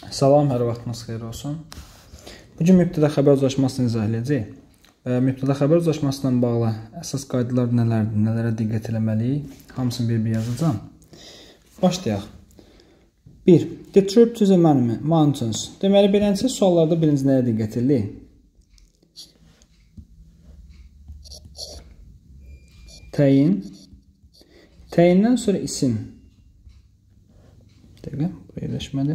Salam, hər vaxtınız xeyir olsun. Bugün mübtəda xəbər uzlaşmasını izah edəcəyik. Mübtəda xəbər uzlaşmasından bağlı əsas qaydalar nələrdir, nələrə diqqət etməliyik, hamısını bir-bir yazacağam. Başlayaq. 1. The trip to the mountains. Deməli, beləncə suallarda birinci nəyə diqqət edirik? Təyin. Təyindən sonra isim. Dəqiqə, bu yerləşmədi.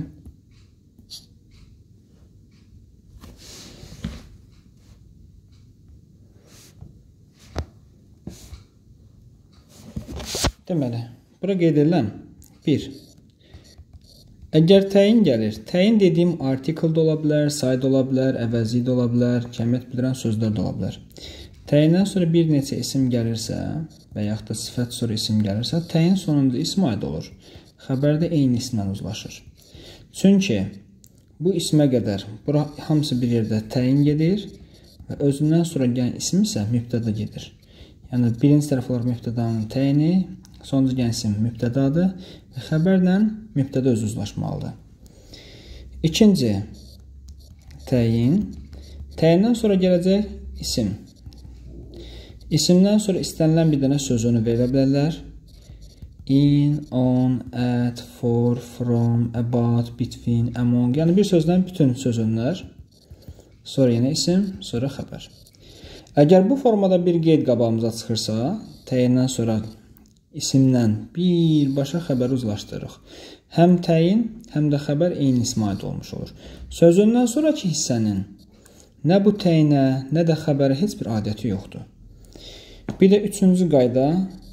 Deməli, bura qeyd edilən 1. Əgər təyin gəlir, təyin dediyim artikel də ola bilər, say da ola bilər, əvəzi də ola bilər, kəmiyyət bildirən sözlər də ola bilər. Təyindən sonra bir neçə isim gəlirsə və yaxud da sifət sonra isim gəlirsə, təyin sonunda ism aid olur. Xəbərdə eyni ismlə uzlaşır. Çünki bu ismə qədər bura hamısı bir yerdə təyin gedir və özündən sonra gələn isim isə mübtəda gedir. Yəni, birinci tərəf olaraq mübtədanın təyini, sonuncu gələn isim mübtədadır və xəbərlə mübtəda özü uzlaşmalıdır. İkinci, təyin. Təyindən sonra gələcək isim. İsimdən sonra istənilən bir dənə sözünü verə bilərlər. In, on, at, for, from, about, between, among. Yəni, bir sözdən bütün sözünlər. Sonra yenə isim, sonra xəbər. Əgər bu formada bir qeyd qabağımıza çıxırsa, təyindən sonra isimlə birbaşa xəbəri uzlaşdırırıq. Həm təyin, həm də xəbər eyni ismə aid olmuş olur. Sözündən sonraki hissənin nə bu təyinə, nə də xəbərə heç bir adəti yoxdur. Bir də üçüncü qayda,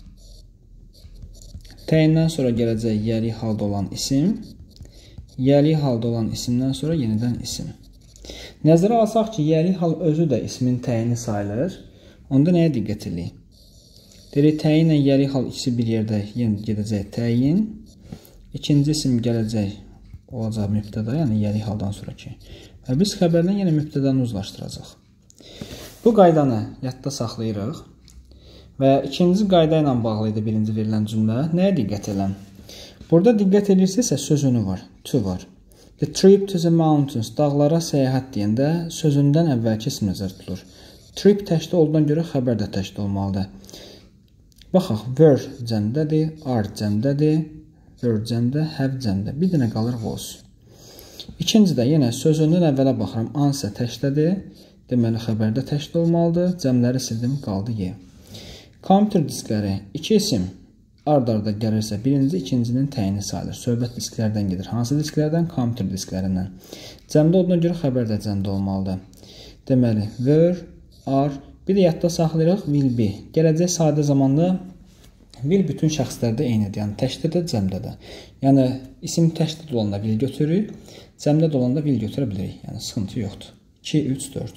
təyindən sonra gələcək yəli halda olan isim, yəli halda olan isimdən sonra yenidən isim. Nəzərə alsaq ki, yəli hal özü də ismin təyini sayılır. Onda nəyə diqqət edirik? Deyirik, təyin ilə yəli hal ikisi bir yerdə yenə gedəcək təyin. İkinci isim gələcək, olacaq mübtəda, yəni yəli haldan sonraki. Və biz xəbərlə yenə mübtədanı uzlaşdıracaq. Bu qaydanı yadda saxlayırıq. Və ikinci qayda ilə bağlı idi birinci verilən cümlə. Nəyə diqqət edin? Burada diqqət edirsinizsə sözünü var, to var. The trip to the mountains, dağlara səyahət deyəndə sözündən əvvəlki ism nəzərdə tutulur. Trip təşkil olduğuna görə xəbər də təşkil olmalıdır. Baxaq, were cəmdədir, are cəmdədir, were cəmdə, have cəmdə. Bir dənə qalır was. İkincidə yenə sözündən əvvələ baxıram, ansə təşkildir, deməli xəbərdə təşkil olmalıdır. Cəmləri sildim, qaldı ye. Kompüter diskləri, iki isim ard-arda gəlirsə, birinci, ikincinin təyini sayılır. Söhbət disklərdən gedir. Hansı disklərdən? Kompüter disklərindən. Cəmdə olduğuna görə xəbər də cəmdə olmalıdır. Deməli, were, are, bir də yadda saxlayırıq, will be. Gələcək sadə zamanda will bütün şəxslərdə eynidir. Yəni, təşkildə, cəmdə də. Yəni, isim təşkildə olanda will götürürük, cəmdə də olanda will götürə bilirik. Yəni, sıxıntı yoxdur. 2, 3, 4.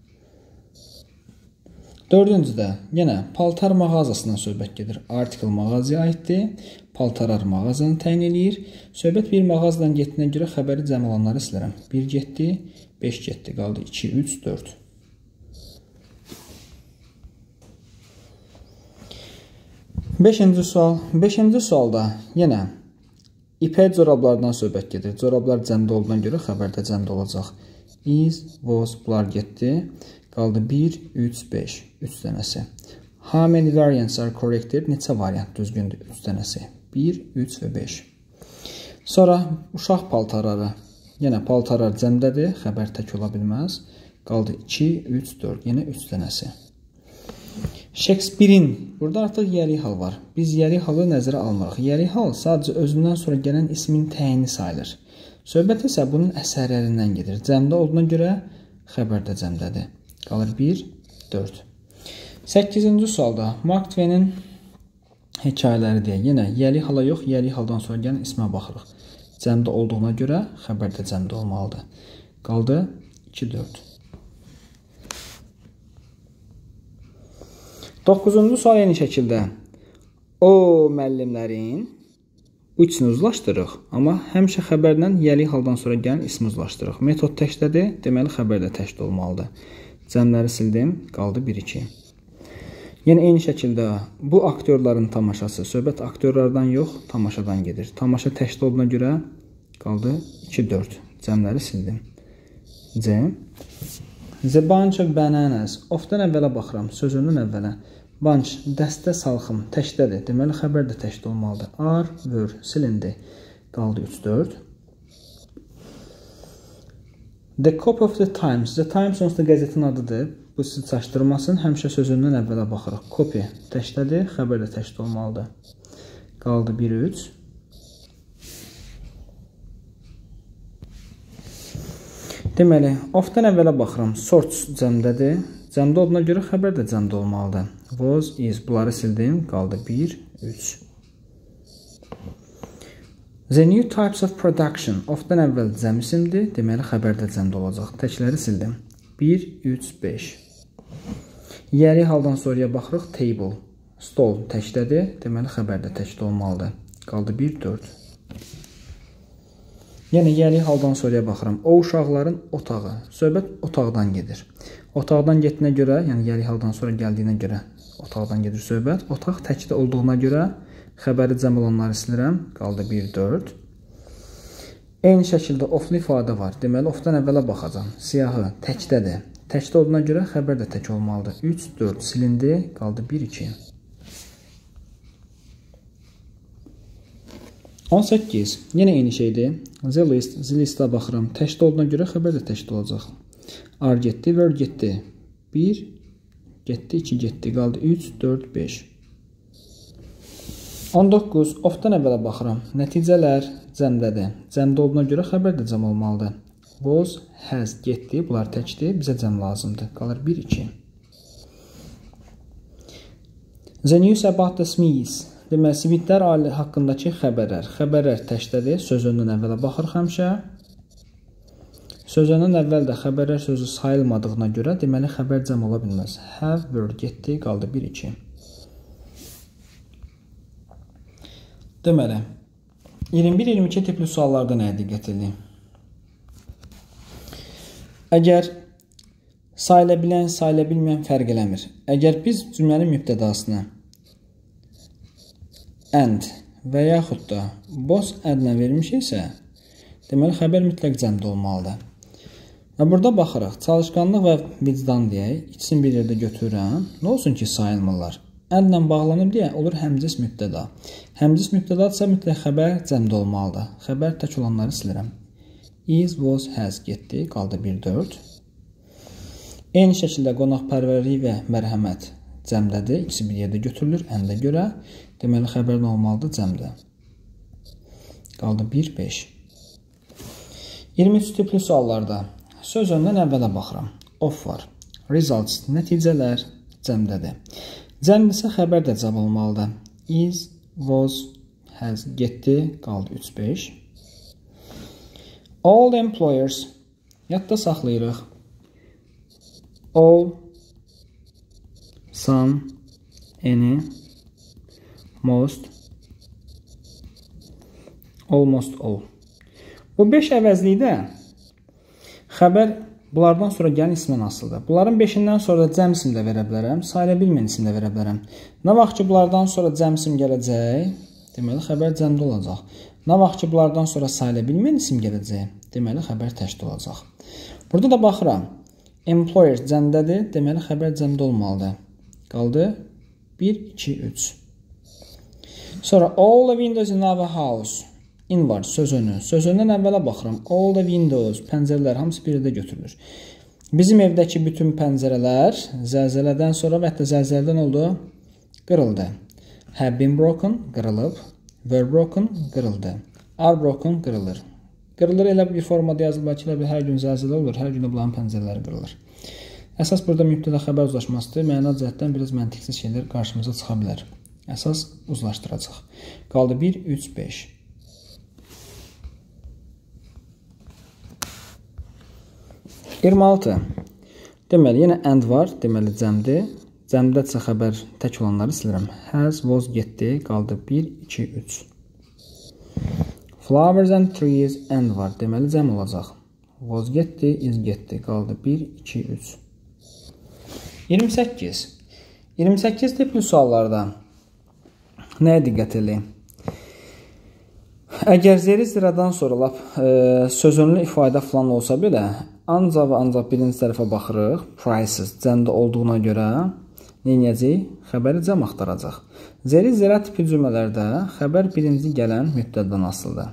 Dördüncüdə, yenə paltar mağazasından söhbət gedir. Artikel mağazaya aiddir. Paltarar mağazanı təyin edir. Söhbət bir mağazadan getdiyinə görə xəbəri cəm olanları silərəm. 1 getdi, 5 getdi, qaldı 2, 3, 4. Beşinci sual. Beşinci sualda yenə ipək corablardan söhbət gedir. Corablar cəmdə olduğuna görə xəbərdə cəmdə olacaq. Is, was, bunlar getdi. Qaldı 1, 3, 5. 3 dənəsi. How many variants are corrected? Neçə variant düzgündür? 3 dənəsi. 1, 3 və 5. Sonra uşaq paltarları. Yenə paltarlar cəmdədir. Xəbər tək ola bilməz. Qaldı 2, 3, 4. Yenə 3 dənəsi. Shakespeare'in. Burada artıq yəli hal var. Biz yəli halı nəzərə almırıq. Yəli hal sadəcə özündən sonra gələn ismin təyini sayılır. Söhbət isə bunun əsərlərindən gedir. Cəmdə olduğuna görə xəbər də cəmdədir. Qalır 1, 4. 8-ci sualda Mark Twain'in hekayələri deyək. Yenə yəli hala yox, yəli haldan sonra gələn ismə baxırıq. Cəmdə olduğuna görə xəbər də cəmdə olmalıdır. Qaldı 2, 4. 9-cu sual eyni şəkildə. O müəllimlərin bu üçünü uzlaşdırırıq. Amma həmişə xəbərlə yəli haldan sonra gələn ismi uzlaşdırırıq. Metod təkdədir, deməli xəbər də təkdə olmalıdır. Cəmləri sildim, qaldı 1, 2. Yenə eyni şəkildə bu aktyorların tamaşası, söhbət aktyorlardan yox, tamaşadan gedir. Tamaşa təşkil olduğuna görə qaldı 2, 4. Cəmləri sildim. C. The bunch of bananas. Of-dan əvvələ baxıram. Sözündən əvvələ. Bunch, dəstə salxım, təkdədir. Deməli, xəbər də təkdə olmalıdır. Are, were, silindi. Qaldı 3-4. The copy of the Times. The Times onsuz da qəzetin adıdır. Bu sizi çaşdırmasın. Həmişə sözündən əvvələ baxırıq. Copy təkdədir. Xəbər də təkdə olmalıdır. Qaldı 1-3. Deməli, of-dan əvvələ baxıram. Sorts cəmdədir. Cəmdə olduğuna görə xəbər də cəmdə olmalıdır. Was, is. Bunları sildim. Qaldı 1-3. The new types of production. Of-dan əvvəl cəm isimdir. Deməli, xəbər də cəmdə olacaq. Təkləri sildim. 1-3-5. Yəri haldan sonraya baxırıq. Table. Stol təkdədir. Deməli, xəbər də təkdə olmalıdır. Qaldı 1-4. Yəni, yəri haldan sonraya baxıram. O uşaqların otağı. Söhbət otaqdan gedir. Otaqdan getdiyinə görə, yəni yəri haldan sonra gəldiyinə görə otaqdan gedir söhbət. Otaq təkdə olduğuna görə xəbəri cəm olanları silirəm. Qaldı 1-4. Eyni şəkildə oflu ifadə var. Deməli, ofdan əvvələ baxacam. Siyahı təkdədir. Təkdə olduğuna görə xəbər də tək olmalıdır. 3-4 silindi. Qaldı 1-2. 18. Yenə eyni şeydir. The list. The listə baxıram. Təkdə olduğuna görə xəbər də təkdə olacaq. Are getdi, were getdi. 1, getdi, 2 getdi. Qaldı 3, 4, 5. 19. Of-dan əvvələ baxıram. Nəticələr cəmdədir. Cəmdə olduğuna görə xəbər də cəm olmalıdır. Was, has, getdi. Bunlar təkdir. Bizə cəm lazımdır. Qalır 1, 2. The news about the Smiths. Deməli, Smithlər ailə haqqındakı xəbərlər. Xəbərlər təkdədir. Sözündən əvvələ baxırıq həmişə. Sözündən əvvəl də xəbərlər sözü sayılmadığına görə deməli, xəbər cəm ola bilməz. Have, were, getdi. Qaldı 1, 2. Deməli, 21-22 tipli suallarda nəyə diqqət edin? Əgər sayıla bilən, sayıla bilməyən fərq eləmir. Əgər biz cümlənin mübtədasını and və yaxud da both adla vermişiksə, deməli, xəbər mütləq cəmdə olmalıdır. Və burada baxırıq, çalışqanlıq və vicdan deyək, ikisini bir yerdə götürürəm. Nə olsun ki, sayılmırlar? Adla bağlanıb deyə olur həmcis mübtəda. Həmcis mübtədadsa mütləq xəbər cəmdə olmalıdır. Xəbər tək olanları silirəm. Is, was, has, getdi. Qaldı 1-4. Eyni şəkildə qonaqpərvərlik və mərhəmət cəmdədir. İkisi bir yerdə götürülür əndə görə. Deməli, xəbər nə olmalıdır? Cəmdə. Qaldı 1-5. 23 tipli suallarda söz öndən əvvələ baxıram. Of var. Results, nəticələr cəmdədir. Cəmdirsə xəbər də cəm olmalıdır. Is, was, has, getdi. Qaldı 3-5. All employers. Yadda saxlayırıq. All, some, any, most, almost all. Bu 5 əvəzlikdə xəbər bunlardan sonra gələn ismən asılıdır. Bunların 5-dən sonra cəm isim də verə bilərəm, sayıla bilməyən isim də verə bilərəm. Nə vaxt ki, bunlardan sonra cəm isim gələcək, deməli, xəbər cəmdə olacaq. Nə vaxt ki, bunlardan sonra sayıla bilməyən isim gələcək, deməli, xəbər təkdə olacaq. Burada da baxıram. Employer cəmdədir, deməli, xəbər cəmdə olmalıdır. Qaldı 1, 2, 3. Sonra all the windows in our house. In var, sözünü. Sözündən əvvələ baxıram. All the windows, pəncərələr hamısı bir yerdə götürülür. Bizim evdəki bütün pəncərələr zəlzələdən sonra və hətta zəlzələdən oldu, qırıldı. Have been broken, qırılıb. Were broken, qırıldı. Are broken, qırılır. Qırılır elə bir formada yazılır ki, hər gün zəlzələ olur, hər gün bunların pəncərələri qırılır. Əsas burada mübtəda xəbər uzlaşmasıdır. Məna cəhətdən biraz məntiqsiz şeylər qarşımıza çıxa bilər. Əsas uzlaşdıracaq. Qaldı 1, 3, 5. 26. Deməli, yenə and var, deməli cəmdir. Cəmdədirsə xəbər tək olanları silirəm. Has, was, getdi, qaldı 1, 2, 3. Flowers and trees, and var, deməli cəm olacaq. Was, getdi, is, getdi, qaldı 1, 2, 3. 28. 28 tipli suallarda nəyə diqqət edin? Əgər zeri ziradan sonra lap sözünlü ifadə falan olsa belə, ancaq və ancaq birinci tərəfə baxırıq. Prices cəmdə olduğuna görə nə edəcəyik? Xəbəri cəm axtaracaq. Zeri zira tipi cümlələrdə xəbər birinci gələn mübtədadan asılıdır.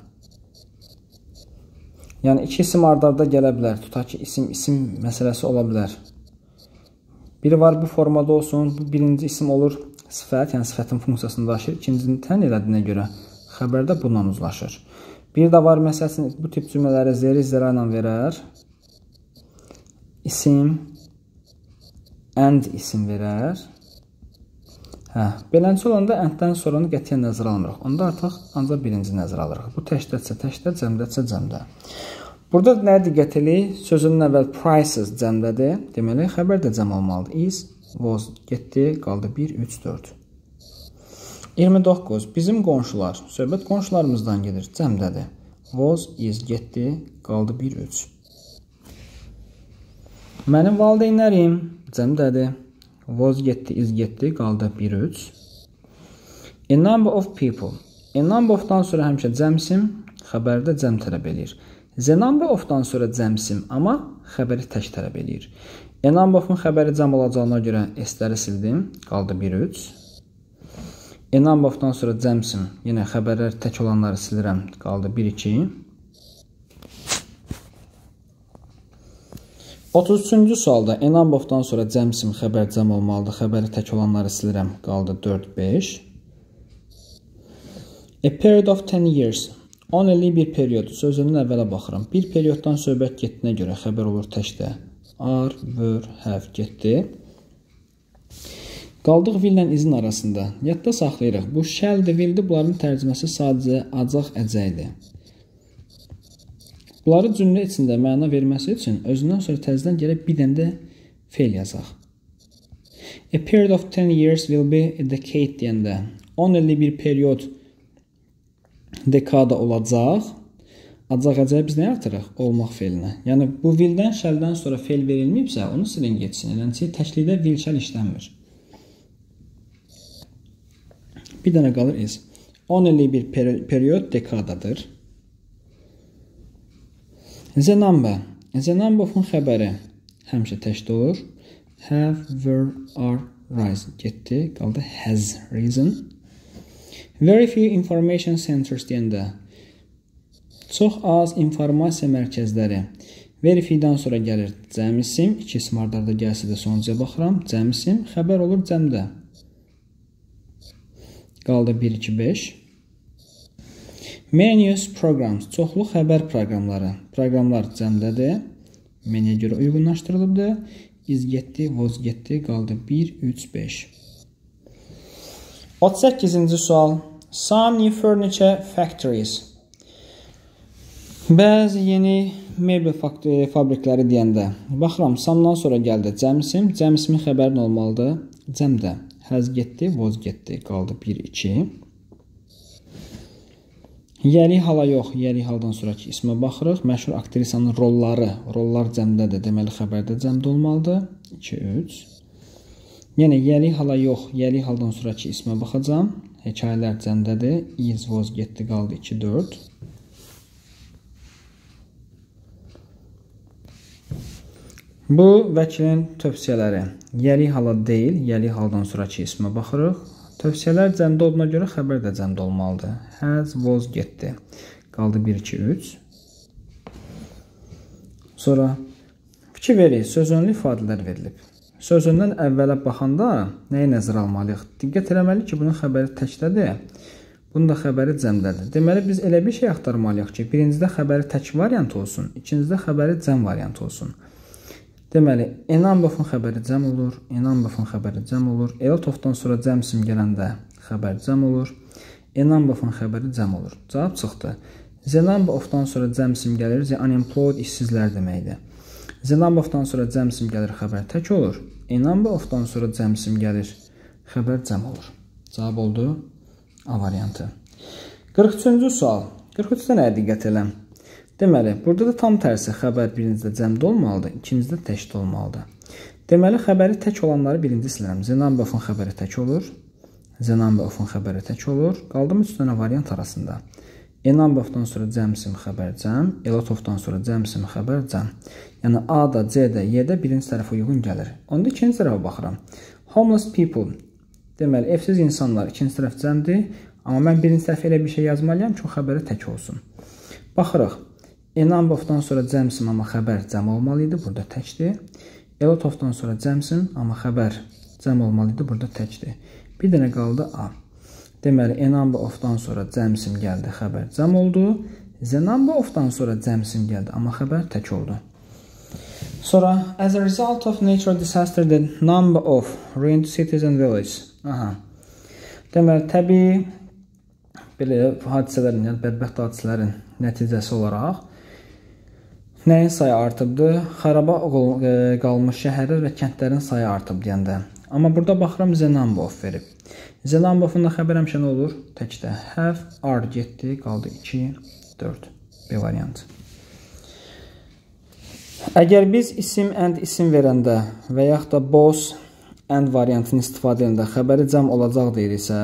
Yəni iki isim ard-arda gələ bilər. Tutaq ki, isim məsələsi ola bilər. Biri var bu formada olsun, bu birinci isim olur sifət, yəni sifətin funksiyasını daşıyır. İkincisini təyin elədiyinə görə xəbərdə bununla uzlaşır. Bir də var, məsələn, bu tip cümlələri zeri zira ilə verər. İsim, and isim verər. Beləncə olanda and-dən sonranı qətiyyən nəzərə almırıq. Onda artıq ancaq birinci nəzərə alırıq. Bu təkdətsə təkdə, cəmdətsə cəmdə. Burada nə diqqət eləyik? Sözünün əvvəl prices cəmdədir. Deməli, xəbər də cəm olmalıdır. Is, was, getdi, qaldı 1, 3, 4. 29. Bizim qonşular. Söhbət qonşularımızdan gedir. Cəmdədir. Was, is, getdi, qaldı 1, 3. Mənim valideynlərim. Cəmdədir. Was, getdi, is, getdi, qaldı 1, 3. A number of people. A number of-dan sonra həmişə cəmsim, xəbərdə cəm tələb edir. The number of-dan sonra cəmsim, amma xəbəri tək tələb edir. A number of-un xəbəri cəm olacağına görə S-ləri sildim, qaldı 1, 3. A number of-dan sonra cəmsim, yenə xəbərlər tək olanları silirəm, qaldı 1, 2. 33-cü sualda a number of-dan sonra cəmsim, xəbər cəm olmalıdır, xəbəri tək olanları silirəm, qaldı 4, 5. A period of 10 years. 10 illik bir periyod. Sözünün əvvələ baxıram. Bir periyoddan söhbət getdiyinə görə xəbər olur təkdə. Are, were, have getdi. Qaldıq will ilə izin arasında. Yadda saxlayırıq. Bu shall-dir, will-dir. Bunların tərcüməsi sadəcə acaq, əcəkdir. Bunları cümlə içində məna verməsi üçün özündən sonra təzədən gəlib bir dənə də fe'l yazaq. A period of 10 years will be a decade deyəndə 10 illik bir periyod dekada olacaq. Acaq əcəyə biz nə artırıq? Olmaq fe'linə. Yəni bu will-dən, shall-dən sonra fe'l verilməyibsə, onu silin geçsin. Eləncə təklikdə will, shall işlənmir. Bir dənə qalır is. 10 illik bir periyod dekadadır. The number. The number of-un xəbəri həmişə təkdə olur. Have, were, are, rise. Getdi, qaldı has risen. Very few information centers deyəndə çox az informasiya mərkəzləri. Very few-dan sonra gəlir cəm isim. İki isim ard-arda gəlsə də sonuncuya baxıram. Cəm isim, xəbər olur cəmdə. Qaldı 1, 2, 5. Menus, programs. Çoxlu xəbər proqramları. Proqramlar cəmdədir. Menyəyə görə uyğunlaşdırılıbdır. Is getdi, was getdi, qaldı 1, 3, 5. 38-ci sual. Some new furniture factories. Bəzi yeni mebel fabrikləri deyəndə. Baxıram, samdan sonra gəldi cəmsim. Cəmsimin xəbərin olmalıdır. Cəmdə. Has getdi, was getdi, qaldı 1, 2. Yəli hala yox, yəli haldan sonraki ismə baxırıq. Məşhur aktrisanın rolları, rollar cəmdədir. Deməli, xəbərdə cəmdə olmalıdır. 2, 3. Yenə yəli hala yox, yəli haldan sonraki ismə baxacam. Hekayələr cəmdədir. Is, was, getdi, qaldı 2, 4. Bu vəkilin tövsiyələri. Yəli hala deyil, yəli haldan sonraki ismə baxırıq. Tövsiyələr cəmdə olduğuna görə xəbər də cəmdə olmalıdır. Has, was, getdi. Qaldı 1, 2, 3. Sonra fikir veririk, sözünlü ifadələr verilib. Sözündən əvvələ baxanda nəyə nəzər almalıyıq? Diqqət eləməliyik ki, bunun xəbəri təkdədir, bunun da xəbəri cəmdədir. Deməli, biz elə bir şey axtarmalıyıq ki, birincidə xəbəri tək variant olsun, ikincidə xəbəri cəm variant olsun. Deməli, a number of-un xəbəri cəm olur, a number of-un xəbəri cəm olur, a lot of-dan sonra cəmsim gələndə xəbər cəm olur, a number of-un xəbəri cəm olur. Cavab çıxdı. The number of-dan sonra cəmsim gəlir, the unemployed işsizlər deməkdir. The number of-dan sonra cəmsim gəlir, xəbər tək olur. A number of-dan sonra cəmsim gəlir, xəbər cəm olur. Cavab oldu A variantı. 43-cü sual. 43-də nəyə diqqət eləm? Deməli, burada da tam tərsi xəbər birincidə cəmdə olmalıdır, ikincidə təkdə olmalıdır. Deməli, xəbəri tək olanları birinci silirəm. The number of-un xəbəri tək olur. The number of-un xəbəri tək olur. Qaldım 3 dənə variant arasında. A number of-dan sonra cəm isim xəbər cəm, a lot of-dan sonra cəm isim xəbər cəm. Yəni A-da, C-də, Y-də birinci tərəfə uyğun gəlir. Onda ikinci tərəfə baxıram. Homeless people. Deməli, evsiz insanlar ikinci tərəf cəmdir. Amma mən birinci tərəfə elə bir şey yazmalıyam ki, o xəbəri tək olsun. Baxırıq. A number of-dan sonra cəm isim, amma xəbər cəm olmalıydı. Burada təkdir. A lot of-dan sonra cəm isim, amma xəbər cəm olmalıydı. Burada təkdir. Bir dənə qaldı A. Deməli, a number of-dan sonra cəm isim gəldi, xəbər cəm oldu. The number of-dan sonra cəm isim gəldi, amma xəbər tək oldu. Sonra, as a result of natural disaster, the number of ruined cities and villages. Deməli, təbii belə hadisələrin, yəni bədbəxt hadisələrin nəticəsi olaraq nəyin sayı artıbdır? Xaraba qalmış şəhərlər və kəndlərin sayı artıb deyəndə. Amma burada baxıram, the number of verib. The number of-unda xəbər həmişə nə olur? Təkdə. Have, are getdi, qaldı 2, 4. B variantı. Əgər biz isim and isim verəndə və yaxud da both and variantını istifadə edəndə xəbəri cəm olacaq deyirsə,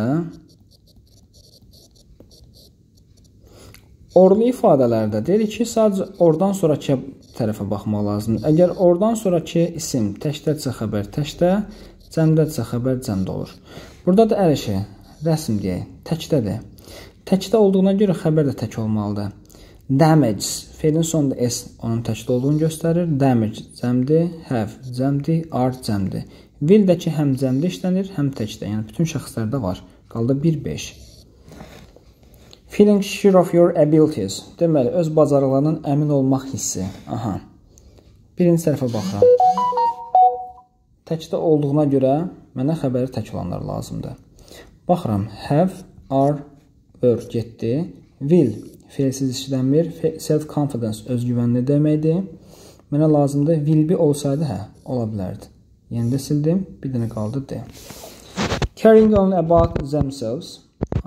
orlu ifadələrdə deyirik ki, sadəcə oradan sonraki tərəfə baxmaq lazımdır. Əgər oradan sonraki isim təkdədirsə xəbər təkdə, cəmdədirsə xəbər cəmdə olur. Burada da əl işi, rəsm deyək, təkdədir. Təkdə olduğuna görə xəbər də tək olmalıdır. Damage, feilin sonunda S onun təkdə olduğunu göstərir. Damage cəmdir, have cəmdir, are cəmdir. Will də ki, həm cəmdə işlənir, həm təkdə. Yəni, bütün şəxslərdə var. Qaldı 1-5. Feeling sure of your abilities. Deməli, öz bacarıqlarının əmin olmaq hissi. Birinci tərəfə baxıram. Təkdə olduğuna görə mənə xəbəri tək olanlar lazımdır. Baxıram, have, are, were getdi. Will, feilsiz işlənmir. Self-confidence, özgüvənli deməkdir. Mənə lazımdır, will be olsaydı, ola bilərdi. Yeni də sildim, bir dənə qaldı D. Caring on about themselves.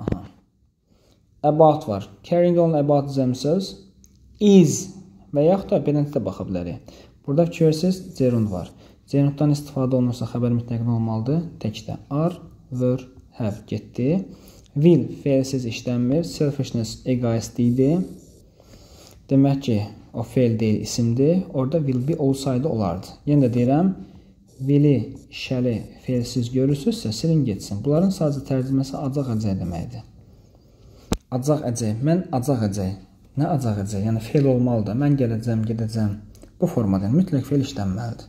About var. Caring on about themselves is və yaxud da beləntidə baxa bilərik. Burada fikirsiz, gerund var. Gerunddan istifadə olunursa xəbər mütləq olmalıdır. Təkdə are, were, have getdi. Will feilsiz işlənmir. Selfishness egoist idi. Demək ki, o feil deyil, isimdir. Orada will be olsaydı olardı. Yenə də deyirəm, will'i, shall'i feilsiz görürsünüzsə silin getsin. Bunların sadəcə tərcüməsi acaq əcək deməkdir. Acaq əcək. Mən acaq əcək. Nə acaq əcək? Yəni feil olmalıdır. Mən gələcəm, gedəcəm. Bu formada mütləq feil işlənməlidir.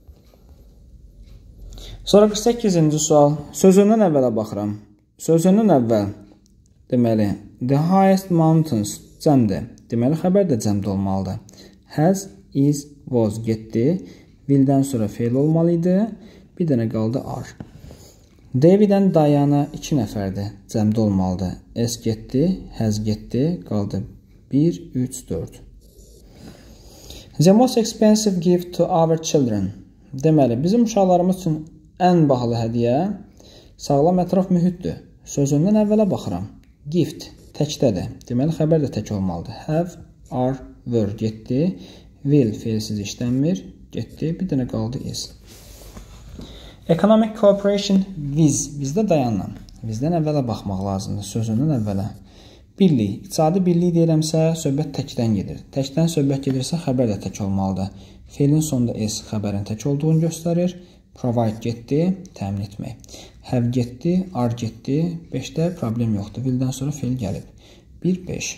Sonra 48-ci sual. Sözündən əvvələ baxıram. Sözündən əvvəl deməli, the highest mountains cəmdir. Deməli, xəbər də cəmdə olmalıdır. Has, is, was getdi. Will'dən sonra feil olmalıydı. Bir dənə qaldı are. David'dən Diana 2 nəfərdir. Cəmdə olmalıdır. S getdi, has getdi, qaldı 1, 3, 4. The most expensive gift to our children. Deməli, bizim uşaqlarımız üçün ən bahalı hədiyyə sağlam ətraf mühitdir. Sözündən əvvələ baxıram. Gift təkdədir. Deməli, xəbər də tək olmalıdır. Have, are, were getdi. Will feilsiz işlənmir. Getdi. Bir dənə qaldı is. Economic cooperation with. Bizdə dayanla. Bizdən əvvələ baxmaq lazımdır. Sözündən əvvələ. Birlik. İqtisadi birlik deyirəmsə, söhbət təkdən gedir. Təkdən söhbət gedirsə, xəbər də tək olmalıdır. Feilin sonunda S xəbərin tək olduğunu göstərir. Provide getdi, təmin etmək. Have getdi, are getdi. 5-də problem yoxdur. Will'dən sonra feil gəlib. 1, 5.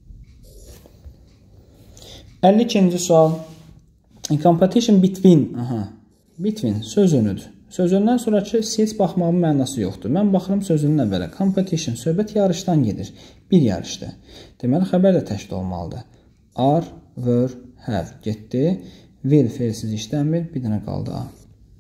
52-ci sual. Competition between. Between sözünüdür. Sözündən sonraki seç baxmağın mənası yoxdur. Mən baxıram sözünün əvvələ. Competition, söhbət yarışdan gedir. Bir yarışdır. Deməli, xəbər də təkdə olmalıdır. Are, were, have getdi. Will feilsiz işlənmir. Bir dənə qaldı A.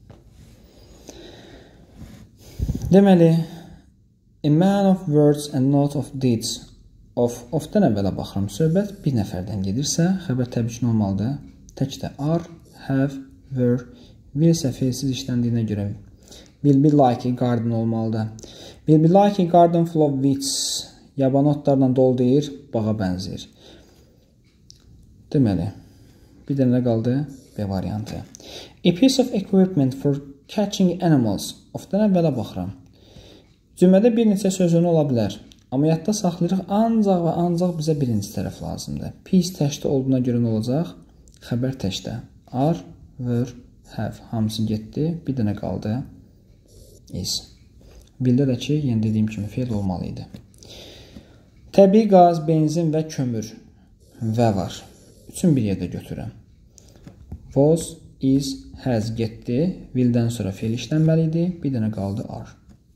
Deməli, a man of words and not of deeds. Of-dan əvvələ baxıram. Söhbət bir nəfərdən gedirsə, xəbər təbii ki, olmalıdır. Təkdə are, have, were, will isə feilsiz işləndiyinə görə will be like a garden olmalıdır. Will be like a garden full of weeds. Yaban otlarla dolu deyir, bağa bənzəyir. Deməli, bir dənə qaldı B variantı. A piece of equipment for catching animals. Of-dan əvvələ baxıram. Cümlədə bir neçə sözünü ola bilər. Amma yadda saxlayırıq, ancaq və ancaq bizə birinci tərəf lazımdır. Pis təşdə olduğuna görə nə olacaq? Xəbər təşdə. Are, were, have. Hamısı getdi. Bir dənə qaldı. Is. Bildə də ki, yenə dediyim kimi fe'l olmalı idi. Təbii qaz, benzin və kömür. Və var. Üçün bir yerdə götürürəm. Was, is, has getdi. Willdən sonra fe'l işlənməli idi. Bir dənə qaldı are.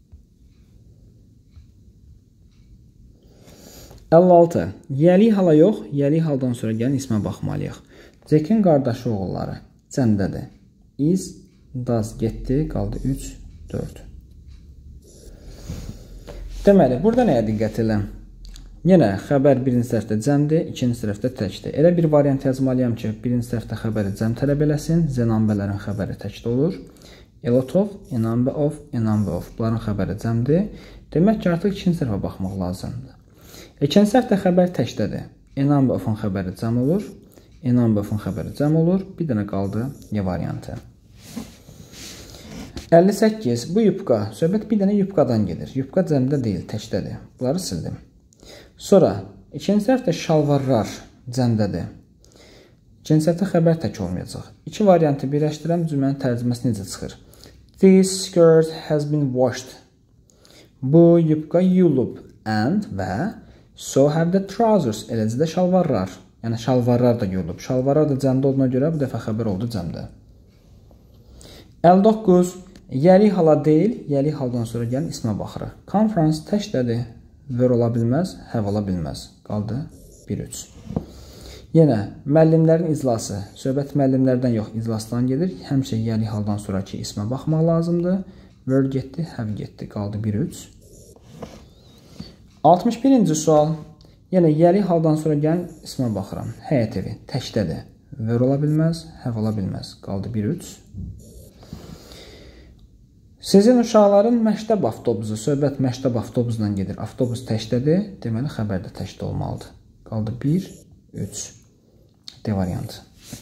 56. Yəli hala yox, yəli haldan sonra gəlin ismə baxmalıyıq. Cekin qardaşı oğulları cəmdədir. Is, does getdi, qaldı 3, 4. Deməli, burada nəyə diqqət edin? Yenə xəbər birinci tərəfdə cəmdir, ikinci tərəfdə təkdir. Elə bir variant yazmalıyam ki, birinci tərəfdə xəbəri cəm tələb eləsin, zənambələrin xəbəri təkdə olur. A lot of, a number of, a number of. Bunların xəbəri cəmdir. Demək ki, artıq ikinci tərəfə baxmaq lazımdır. İkinci tərəfdə xəbər təkdədir. A number of-un xəbəri cəm olur. A number of-un xəbəri cəm olur. Bir dənə qaldı Y variantı. 58. Bu yupqa. Söhbət bir dənə yupqadan gedir. Yupqa cəmdə deyil, təkdədir. Bunları sildim. Sonra, ikinci tərəfdə şalvarlar cəmdədir. İkinci tərəfdə xəbər tək olmayacaq. İki variantı birləşdirəm, cümlənin tərcüməsi necə çıxır? This skirt has been washed. Bu yupqa yuyulub. And və so have the trousers. Eləcə də şalvarlar. Yəni şalvarlar da yuyulub. Şalvarlar da cəmdə olduğuna görə bu dəfə xəbər oldu cəmdə. 59. Yəli hala deyil, yəli haldan sonra gəlin ismə baxırıq. Conference təkdədir. Were ola bilməz, have ola bilməz. Qaldı 1-3. Yenə müəllimlərin iclası. Söhbət müəllimlərdən yox, iclasdan gedir. Həmişə yəli haldan sonraki ismə baxmaq lazımdır. Were getdi, have getdi. Qaldı 1-3. 61-ci sual. Yenə yəli haldan sonra gəlin ismə baxıram. Həyət evi təkdədir. Were ola bilməz, have ola bilməz. Qaldı 1-3. Sizin uşaqların məktəb avtobusu. Söhbət məktəb avtobusdan gedir. Avtobus təkdədir. Deməli, xəbər də təkdə olmalıdır. Qaldı 1-3. D variantı.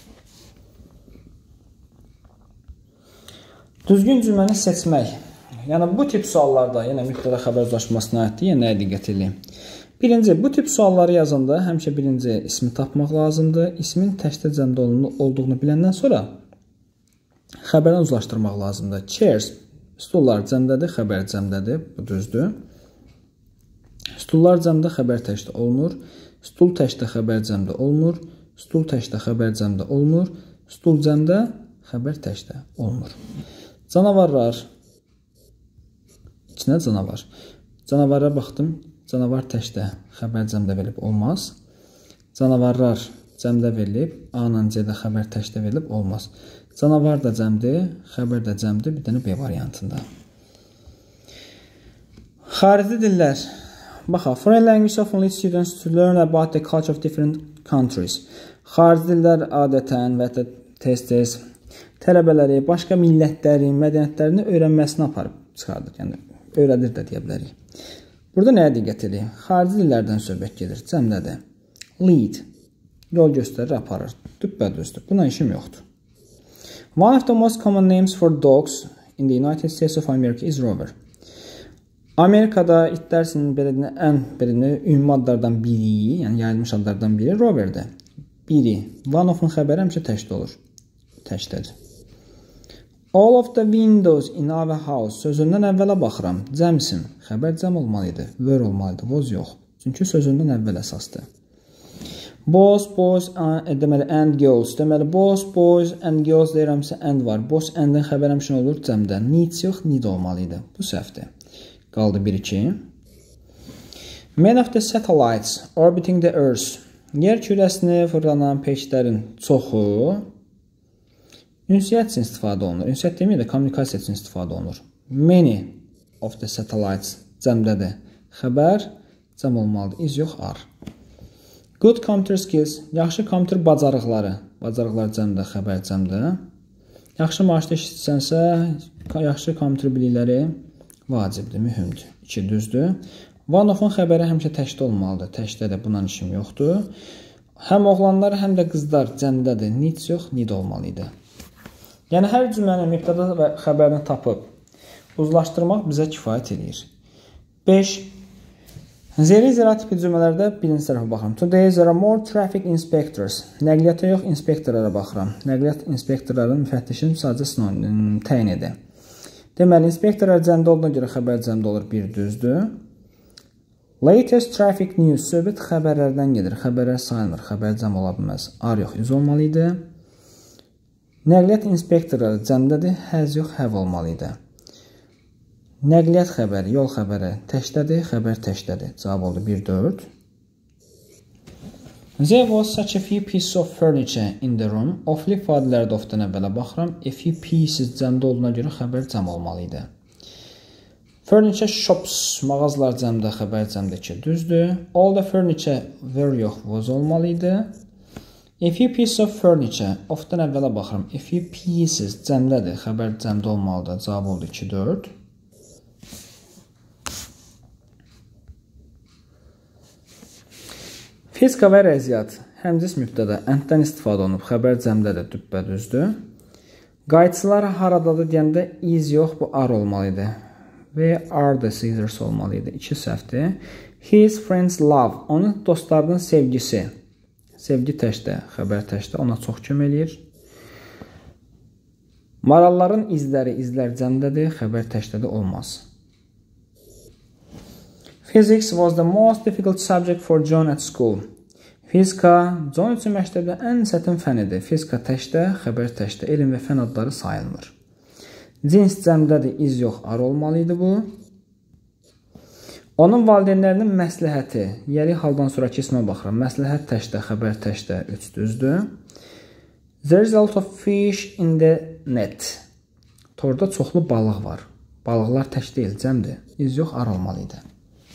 Düzgün cümləni seçmək. Yəni, bu tip suallarda, yenə mübtəda xəbər uzlaşmasına aiddir, yenə nəyə diqqət edin. Birinci, bu tip sualları yazanda həmişə birinci ismi tapmaq lazımdır. İsmin təkdə cəmdə olduğunu biləndən sonra xəbərdən uzlaşdırmaq lazımdır. Chairs, stullar cəmdədir, xəbər cəmdədir, bu düzdür. Stullar cəmdə, xəbər təkdə olunur. Stul təkdə, xəbər cəmdə olunur. Stul təkdə, xəbər cəmdə olunur. Stul cəmdə, xəbər təkdə olunur. Canavarlar. İçinə canavar. Canavarlara baxdım. Canavar təkdə xəbər cəmdə verilib olmaz. Canavarlar cəmdə verilib. A-la C-də xəbər təkdə verilib olmaz. Canavar da cəmdir, xəbər də cəmdir. Bir dənə B variantında. Xarici dillər. Baxaq. Foreign language often leads students to learn about the culture of different countries. Xarici dillər adətən və ya tez-tez tələbələri başqa millətlərin, mədəniyyətlərini öyrənməsini aparıb çıxardır. Yəni, öyrədir də deyə bilərik. Burada nəyə diqqət edin? Xarici dillərdən söhbət gedir. Cəmdədir. Lead. Yol göstərir, aparır. Düppədüzdür. Buna işim yoxdur. One of the most common names for dogs in the United States of America is Rover. Amerikada itlərsinin ən ümumi adlardan biri, yəni yayılmış adlardan biri Roverdir. Biri. One of-un xəbəri həmişə təkdə olur. Təkdədir. All of the windows in our house. Sözündən əvvələ baxıram. Cəmsin. Xəbər cəm olmalıydı. Were olmalıydı. Was yox. Çünki sözündən əvvəl əsasdır. Boys, boys, deməli, and girls. Deməli, boys, boys, and girls deyirəmsə, and var. Boys, and-ın xəbər həmişə olur cəmdə. Needs yox, need olmalıydı. Bu səhvdir. Qaldı 1-2. Many of the satellites orbiting the earth. Yer kürəsini fırlanan peşlərin çoxu ünsiyyət üçün istifadə olunur. Ünsiyyət deməyək də kommunikasiya üçün istifadə olunur. Many of the satellites cəmdədir. Xəbər cəm olmalıdır. Is yox, are. Good computer skills. Yaxşı kompüter bacarıqları. Bacarıqlar cəmdə, xəbər cəmdə. Yaxşı maaşda işləyirsə, yaxşı kompüter bilikləri vacibdir, mühümdür. 2 düzdür. One of-un xəbəri həmişə təkdə olmalıdır. Təkdədir, bundan işim yoxdur. Həm oğlanlar, həm də qızlar cəmdədir. Needs yox, need olmalıydı. Yəni, hər cümləni mübtəda və xəbərini tapıb uzlaşdırmaq bizə kifayət edir. 5. Zeri-zira tipi cümlələrdə birinci tərəfə baxıram. Today there are more traffic inspectors. Nəqliyyata yox, inspektorlara baxıram. Nəqliyyat inspektorların müfəttişin sadəcə sinonim təyin edir. Deməli, inspektorlar cəmdə olduğuna görə xəbər cəmdə olur, bir düzdür. Latest traffic news, söhbət xəbərlərdən gedir. Xəbərlər sayılmır, xəbər cəm ola bilməz. Ar yox, iz olmalı idi. Nəqliyyat inspektorları cəmdədir, həz yox, həv olmalı idi. Nəqliyyat xəbəri, yol xəbəri təkdədir, xəbər təkdədir. Cavab oldu 1-4. There was such a few pieces of furniture in the room. Ofli ifadələrdə ofdan əvvələ baxıram. A few pieces cəmdə olduğuna görə xəbər cəm olmalı idi. Furniture shops, mağazalar cəmdə, xəbər cəmdə ki, düzdür. All the furniture were yox, was olmalı idi. A few pieces of furniture, ofdan əvvələ baxıram. A few pieces cəmdədir, xəbər cəmdə olmalıdır. Cavab oldu 2-4. Fizika və rəziyyat, həmcis mübtədə, ənddən istifadə olunub, xəbər cəmdədir, dübbə düzdür. Qayçılar haradadır deyəndə is yox, bu ar olmalı idi. Where are the scissors olmalı idi, 2 səhvdir. His friends love, onun dostlarının sevgisi. Sevgi təkdə, xəbər təkdə, ona çox kömək eləyir. Maralların izləri, izlər cəmdədir, xəbər təkdədir, olmaz. Physics was the most difficult subject for John at school. Fizika John üçün məktəbdə ən çətin fən idi. Fizika təkdə, xəbər təkdə, elm və fən adları sayılmır. Cins cəmdədir, iz yox, ar olmalı idi bu. Onun valideynlərinin məsləhəti, yəli haldan sonra ismə baxıram. Məsləhət təkdə, xəbər təkdə, 3 düzdür. There is a lot of fish in the net. Torda çoxlu balıq var. Balıqlar tək deyil, cəmdir. İz yox, ar olmalı idi.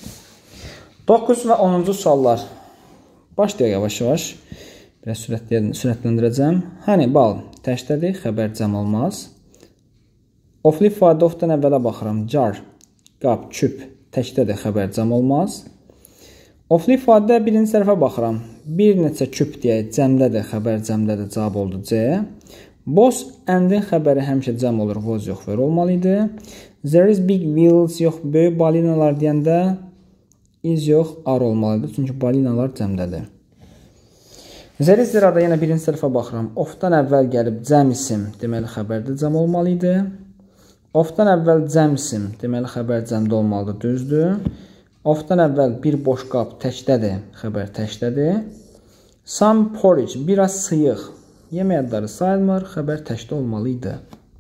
9 və 10-cu suallar. Başlayaq yavaş-yavaş. Biraz sürətləndirəcəm. Hannibal təkdədir, xəbər cəm olmaz. Ofli ifadə ofdan əvvələ baxıram. Jar, qab, küp təkdədir, xəbər cəm olmaz. Ofli ifadə birinci tərəfə baxıram. Bir neçə küp deyək, cəmdədir, xəbər cəmdədir, cavab oldu C. Boss, əndin xəbəri həmişə cəm olur, voz yox, ver olmalı idi. There is big wheels, yox, böyük balinalar deyəndə iz yox, ar olmalıdır, çünki balinalar cəmdədir. Zeri-zirada yenə birinci tərəfə baxıram. Ofdan əvvəl gəlib cəm isim, deməli xəbərdə cəm olmalı idi. Ofdan əvvəl cəm isim, deməli xəbər cəmdə olmalıdır, düzdür. Ofdan əvvəl bir boş qab təkdədir, xəbər təkdədir. Some porridge, biraz sıyıq, yemək adları sayılmır, xəbər təkdə olmalı idi.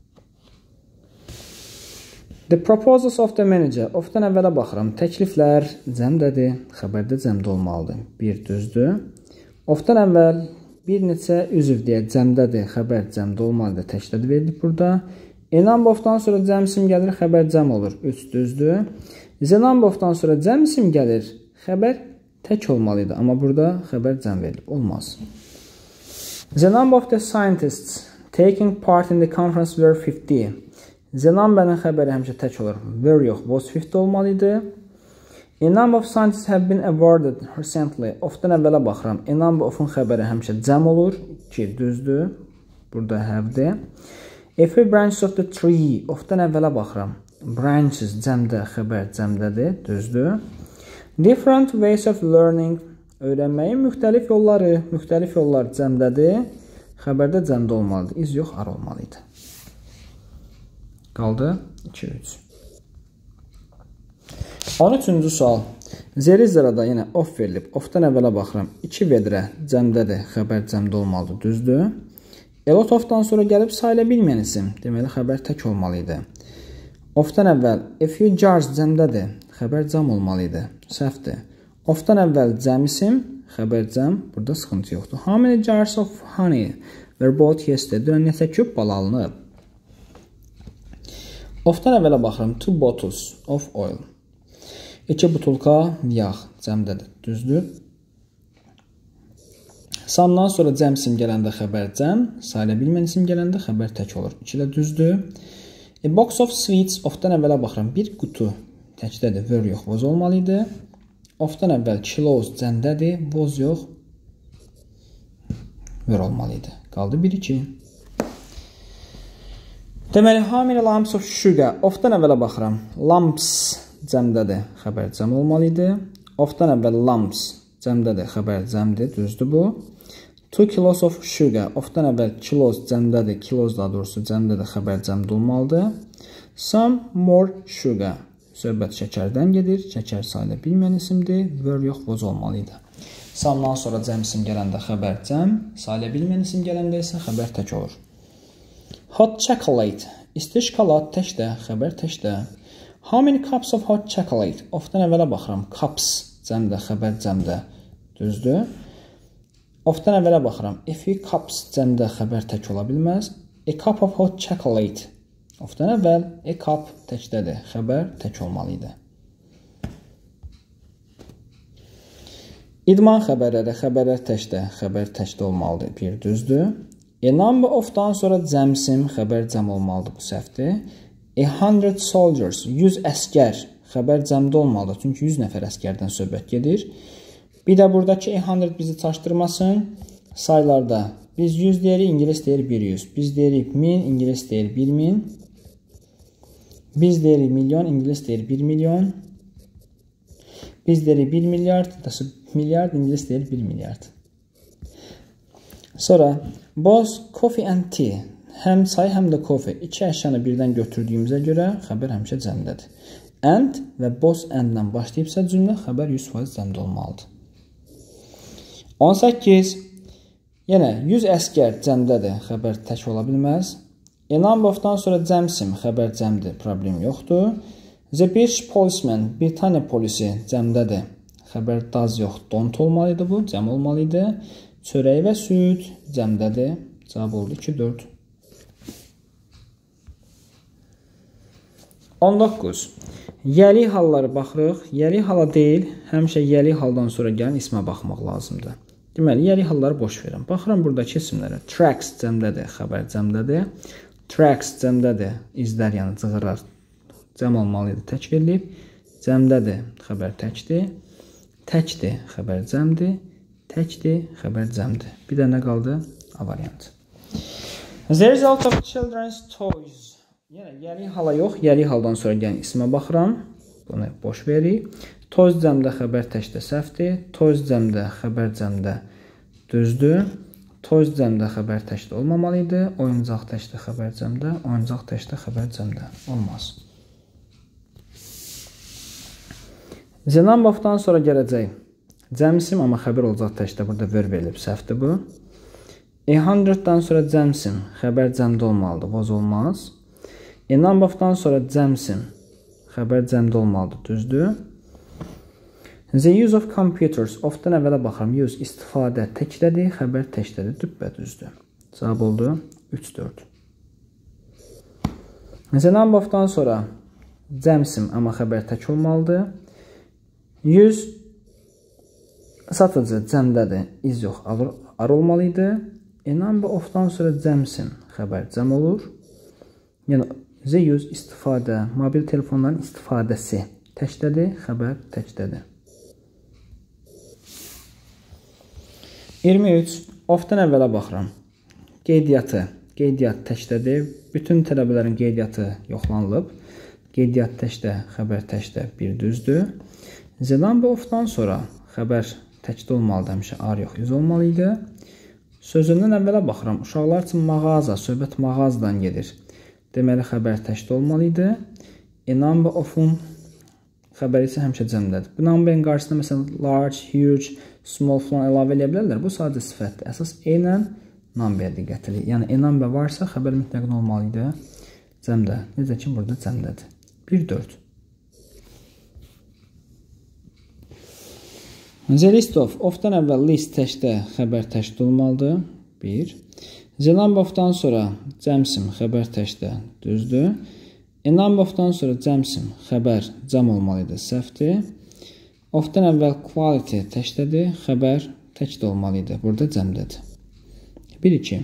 The proposals of the manager, ofdan əvvələ baxıram. Təkliflər cəmdədir, xəbərdə cəmdə olmalıdır, bir düzdür. Ofdan əvvəl bir neçə üzv deyə cəmdədir, xəbər cəmdə olmalıdır, təkdədir verilib burada. Enambovdan sonra cəm isim gəlir, xəbər cəm olur, 3 düzdür. Zenambovdan sonra cəm isim gəlir, xəbər tək olmalıydı, amma burada xəbər cəm verilib, olmaz. Zenambov the scientists taking part in the conference were 50. Zenambənin xəbəri həmişə tək olur, were yox, was 50 olmalıydı. A number of scientists have been awarded recently. Ofdan əvvələ baxıram. A number of-un xəbəri həmişə cəm olur, 2 düzdür, burada have-dir. A few branches of the tree, ofdan əvvələ baxıram. Branches cəmdə, xəbər cəmdədir, düzdür. Different ways of learning, öyrənməyin müxtəlif yollar cəmdədir, xəbərdə cəmdə olmalıdır, iz yox, ar olmalıydı. Qaldı 2-3. 13-cü sual. Zeri-zirada yenə of verilib, ofdan əvvələ baxıram. 2 vedrə cəmdədir, xəbər cəmdə olmalıdır, düzdür. A lot of-dan sonra gəlib sayıla bilməyən isim, deməli xəbər tək olmalıydı. Ofdan əvvəl a few jars cəmdədir, xəbər cəm olmalıydı, səhvdir. Ofdan əvvəl cəm isim, xəbər cəm, burada sıxıntı yoxdur. How many jars of honey were bought yesterday? Dünən neçə küp bal alınıb? Ofdan əvvələ baxıram. 2 bottles of oil. 2 butulka yağ cəmdədir, düzdür. Samdan sonra cəm isim gələndə xəbər cəm, sayıla bilməyən isim gələndə xəbər tək olur. 2 də düzdür. A box of sweets, ofdan əvvələ baxıram. Bir qutu təkdədir, were yox, was olmalıydı. Ofdan əvvəl kilos cəmdədir, was yox, were olmalıydı. Qaldı 1-2. Deməli, how many lumps of sugar? Ofdan əvvələ baxıram. Lumps cəmdədir, xəbər cəm olmalıydı. Of-dan əvvəl lamps cəmdədir, xəbər cəmdir, düzdür bu. 2 kilos of sugar. Of-dan əvvəl kilos cəmdədir, kilos daha doğrusu cəmdədir, xəbər cəmdə olmalıdır. Some more sugar. Söhbət şəkərdən gedir, şəkər sayıla bilməyən isimdir, were yox, was olmalıydı. Samdan sonra cəm isim gələndə xəbər cəm, sayıla bilməyən isim gələndə isə xəbər tək olur. Hot chocolate. İsti şokolad təkdə, xəbər təkdə. How many cups of hot chocolate? Of-dan əvvələ baxıram. Cups cəmdə, xəbər cəmdə. Düzdür. Of-dan əvvələ baxıram. A few cups cəmdə, xəbər tək ola bilməz. A cup of hot chocolate. Of-dan əvvəl a cup təkdədir, xəbər tək olmalıydı. İdman xəbərləri, xəbərlər təkdə, xəbər təkdə olmalıdır, bir düzdür. A number of-dan sonra cəm isim, xəbər cəm olmalıdır, bu səhvdir. 100 soldiers, 100 əskər, xəbər cəmdə olmalıdır, çünki 100 nəfər əskərdən söhbət gedir. Bir də buradakı 100 bizi çaşdırmasın. Saylarda biz 100 deyirik, İngilis deyir 100. Biz deyirik 1000, İngilis deyir 1000. Biz deyirik milyon, İngilis deyir 1 milyon. Biz deyirik 1 milyard, milyard, İngilis deyir 1 milyard. Sonra, both coffee and tea. Həm çay, həm də coffee. İki əşyanı birdən götürdüyümüzə görə xəbər həmişə cəmdədir. And və both and-lə başlayıbsa cümlə, xəbər 100% cəmdə olmalıdır. 18. Yenə 100 əskər cəmdədir, xəbər tək ola bilməz. A number of-dan sonra cəm isim, xəbər cəmdir, problem yoxdur. The British policeman, Britaniya polisi cəmdədir. Xəbər daz yox, don't olmalıydı bu, cəm olmalıydı. Çörək və süd cəmdədir. Cavab oldu 2-4. 19. Yəli halları baxırıq. Yəli hala deyil, həmişə yəli haldan sonra gələn ismə baxmaq lazımdır. Deməli, yəli halları boş verin. Baxıram buradakı isimlərə. Tracks cəmdədir, xəbər cəmdədir. Tracks cəmdədir, izlər, yəni cığırlar. Cəm olmalıydı, tək verilib. Cəmdədir, xəbər təkdir. Təkdir, xəbər cəmdir. Təkdir, xəbər cəmdir. Bir də nə qaldı? A variantı. The result of children's toys. Yəni, yəli hala yox, yəli haldan sonra gələn ismə baxıram. Bunu boş veririk. Toys cəmdə, xəbər təkdə səhvdir. Toys cəmdə, xəbər cəmdə düzdür. Toys cəmdə, xəbər təkdə olmamalıydı. Oyuncaq təkdə, xəbər cəmdə. Oyuncaq təkdə, xəbər cəmdə. Olmaz. The number of-dan sonra gələcək. Cəm isim, amma xəbər olacaq təkdə. Burada ver verilib, səhvdir bu. 100-dan sonra cəm isim, xəbər cəmdə olmalıdır, was olmaz. A number of-dan sonra cəm isim, xəbər cəmdə olmalıdır, düzdür. The use of computers, of-dan əvvələ baxıram, use istifadə təkdədir, xəbər təkdədir, düppə düzdür. Cavab oldu 3-4. The number of-dan sonra cəm isim, amma xəbər tək olmalıdır. 100 satıcı cəmdədir, iz yox, ar olmalıydı. A number of-dan sonra cəm isim, xəbər cəm olur. Yəni, the use istifadə, mobil telefonların istifadəsi təkdədir, xəbər təkdədir. 23. Of-dan əvvələ baxıram. Qeydiyyat təkdədir. Bütün tələbələrin qeydiyyatı yoxlanılıb. Qeydiyyat təkdə, xəbər təkdə bir düzdür. The number of-dan sonra xəbər təkdə olmalıdır, həmişə ar yox, iz olmalıydı. Sözündən əvvələ baxıram. Uşaqlar üçün mağaza, söhbət mağazadan gedir. Deməli, xəbər təkdə olmalıydı. A number of-un xəbəri isə həmişə cəmdədir. Bu number-in qarşısında məsələn large, huge, small falan əlavə edə bilərlər. Bu sadəcə sifətdir. Əsas A ilə number diqqətli. Yəni, A number varsa, xəbər mütləq olmalıydı. Cəmdə. Necə ki, burada cəmdədir. 1-4. The list of-dan əvvəl list təkdə, xəbər təkdə olmalıdır. 1. The number of-dan sonra cəm isim, xəbər təkdə, düzdür. A number of-dan sonra cəm isim, xəbər cəm olmalıydı, səhvdir. Of-dan əvvəl quality təkdədir, xəbər təkdə olmalıydı, burada cəmdədir. 1-2.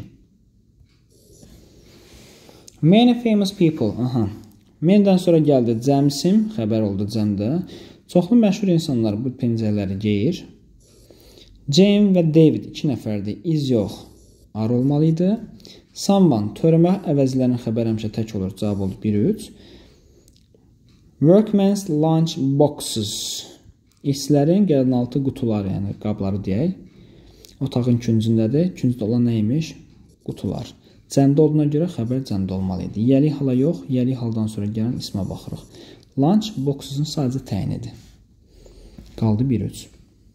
Many famous people, Many-dən sonra gəldi cəm isim, xəbər oldu cəmdə. Çoxlu məşhur insanlar bu pencəkləri geyir. Jane və David 2 nəfərdir, iz yox, ar olmalıydı. Someone, törəmə əvəzlərinin xəbər həmişə tək olur, cavab olur 1-3. Workman's lunch boxes, İşçilərin gəlin-altı qutuları, yəni qabları deyək, otağın küncündədir. Küncdə olan nəymiş? Qutular. Cəmdə olduğuna görə xəbər cəmdə olmalı idi. Yəli hala yox, yəli haldan sonra gələn ismə baxırıq. Lunch box'un sadəcə təyinidir. Qaldı 1-3.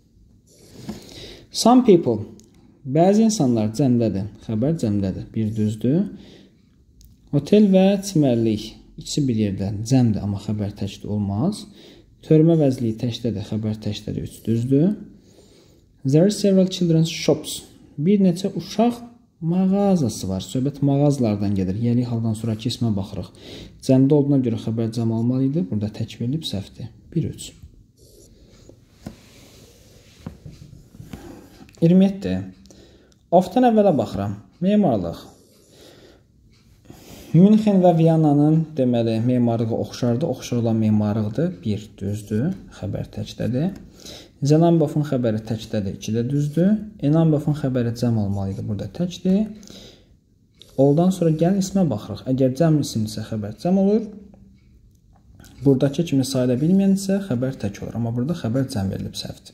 Some people, bəzi insanlar cəmdədir. Xəbər cəmdədir. Bir düzdür. Otel və çimərlik ikisi bir yerdə cəmdir, amma xəbər təkdə olmaz. Törmə vəzliyi təkdədir, xəbər təkdədir, 3 düzdür. There are several children's shops. Bir neçə uşaq mağazası var. Söhbət mağazalardan gedir. Yəli haldan sonraki ismə baxırıq. Cəmdə olduğuna görə xəbər cəm olmalı idi. Burada tək verilib səhvdir. 1-3. 27. Ofdan əvvələ baxıram. Memarlıq. Münxen və Viyananın deməli memarlığı oxşardır. Oxşar olan memarlıqdır. 1 düzdür. Xəbər təkdədir. Zenambovun xəbəri təkdədir. 2 də düzdür. Enambovun xəbəri cəm olmalı idi. Burada təkdir. Oldan sonra gəlin ismə baxırıq. Əgər cəm isimdirsə xəbər cəm olur. Buradakı kimi sayıla bilməyəndirsə xəbər tək olur. Amma burada xəbər cəm verilib səhvdir.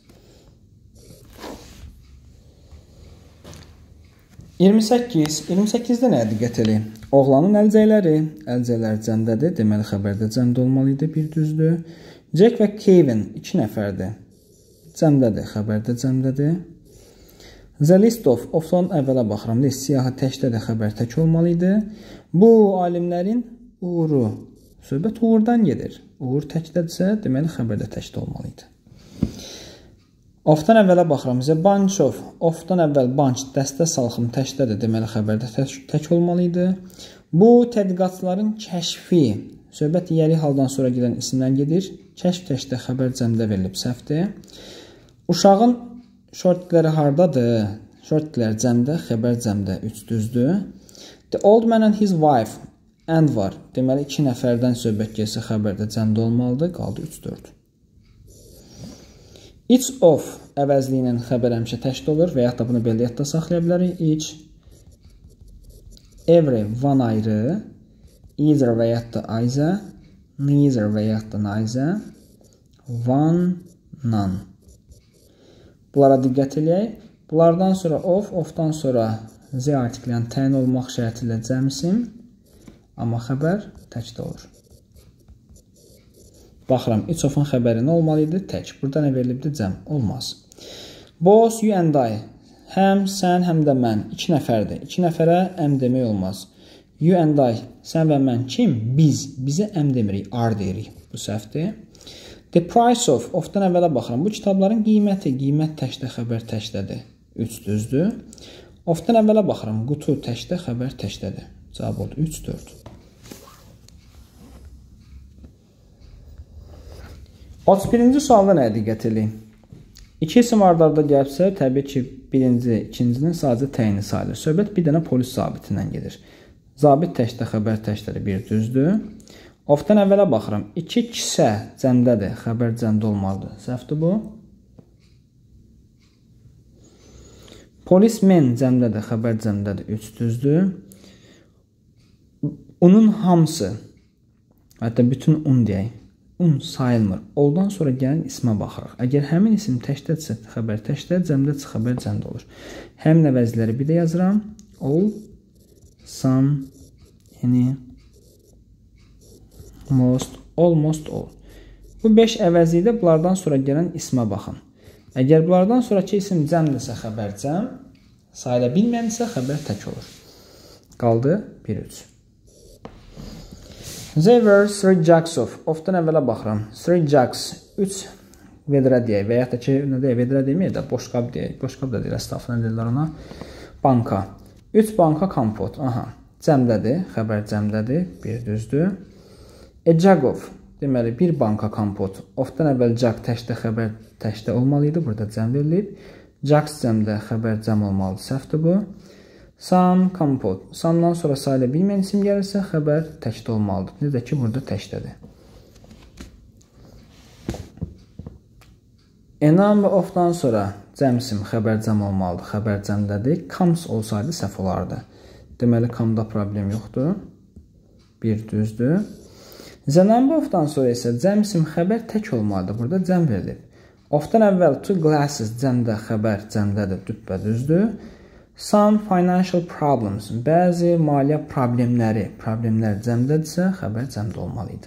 28. 28-də nəyə diqqət edin? Oğlanın əlcəkləri. Əlcəklər cəmdədir. Deməli xəbərdə cəmdə olmalı idi. 1 düzdür. Jack və Kevin 2 nəfərdir. Cəmdədir. Xəbərdə cəmdədir. The list of ofdan əvvələ baxıram. List siyahı təkdədir. Xəbər tək olmalı idi. Bu alimlərin uğuru. Söhbət uğurdan gedir. Uğur təkdədirsə, deməli xəbərdə təkdə olmalı idi. Ofdan əvvələ baxıram. The bunch of. Ofdan əvvəl bunch dəstə salxım təkdədir. Deməli xəbərdə tək olmalı idi. Bu tədqiqatçıların kəşfi. Söhbət yəli haldan sonra gedən isimdən gedir. Kəşf təkdə xəbər cəmdə verilib səhvdir. Uşağın şortləri hardadır? Şortlər cəmdə, xəbər cəmdə 3 düzdür. The old man and his wife and var. Deməli 2 nəfərdən söhbət gəlsə xəbərdə cəmdə olmalıdır. Qaldı 3-4. Each of əvəzliyinin xəbər həmişə təkdə olur və yaxud da bunu belə yadda saxlaya bilərik. Each, every, one ayrı, either və yaxud da either, neither və yaxud da neither, one, none. Bunlara diqqət edək. Bunlardan sonra of, ofdan sonra z artiklən təyin olmaq şərti ilə cəm isim, amma xəbər təkdə olur. Baxıram, each of'un xəbəri nə olmalı idi? Tək. Burada nə verilibdir? Cəm. Olmaz. Both, you and I. Həm sən, həm də mən. 2 nəfərdir. 2 nəfərə əm demək olmaz. You and I. Sən və mən kim? Biz. Bizə əm demirik. Are deyirik. Bu səhvdir. The price of. Ofdan əvvələ baxıram. Bu kitabların qiyməti. Qiymət təkdə, xəbər təkdədir. 3 düzdür. Ofdan əvvələ baxıram. Qutu təkdə, xəbər təkdədir. Cavab oldu 3-4. 31-ci sualda nəyə diqqət edin? 2 isim ardarda gəlibsə, təbii ki, birinci, ikincinin sadəcə təyini sayılır. Söhbət bir dənə polis zabitindən gedir. Zabit təkdə, xəbər təkdədir. 1 düzdür. Ofdan əvvələ baxıram. 2 kisə cəmdədir. Xəbər cəmdə olmalıdır. Səhvdir bu. Polismen cəmdədir. Xəbər cəmdədir. 3 düzdür. Unun hamısı. Hətta bütün un deyək. Un sayılmır. Oldan sonra gəlin ismə baxırıq. Əgər həmin isim təkdədirsə, xəbər təkdə, cəmdədirsə, xəbər cəmdə olur. Həmin əvəzləri bir də yazıram. All, some, any, most, almost all. Bu 5 əvəzlikdə bunlardan sonra gələn ismə baxın. Əgər bunlardan sonraki isim cəmdirsə, xəbər cəm, sayıla bilməyəndirsə, xəbər tək olur. Qaldı 1-3. There were 3 jugs of. Ofdan əvvələ baxıram. 3 jugs. 3 vedrə deyək. Və yaxud da ki, nə deyək, vedrə deməyək də, boşqab deyək. Boşqab da deyil, əstəğfurullah, nə deyirlər ona? Banka. 3 banka kompot. Aha. Cəmdədir. Xəbər cəmdədir. 1 düzdür. A jug of. Deməli, 1 banka kompot. Ofdan əvvəl jug təkdə, xəbər təkdə olmalı idi. Burada cəm verilib. Jugs cəmdə, xəbər cəm olmalıdır. Səhvdir bu. Some kompot. Some'dan sonra sayıla bilməyən isim gəlirsə, xəbər təkdə olmalıdır. Necə ki, burada təkdədir. Enam və ofdan sonra cəm isim xəbər cəm olmalıdır. Xəbər cəmdədir. Comes olsaydı səhv olardı. Deməli, comda problem yoxdur. 1 düzdür. Zenambovdan sonra isə cəm isim xəbər tək olmalıdır. Burada cəm verilib. Ofdan əvvəl two glasses cəmdə xəbər cəmdədir, düppədüzdür. Some financial problems, bəzi maliyyə problemlər cəmdədirsə, xəbər cəmdə olmalıydı.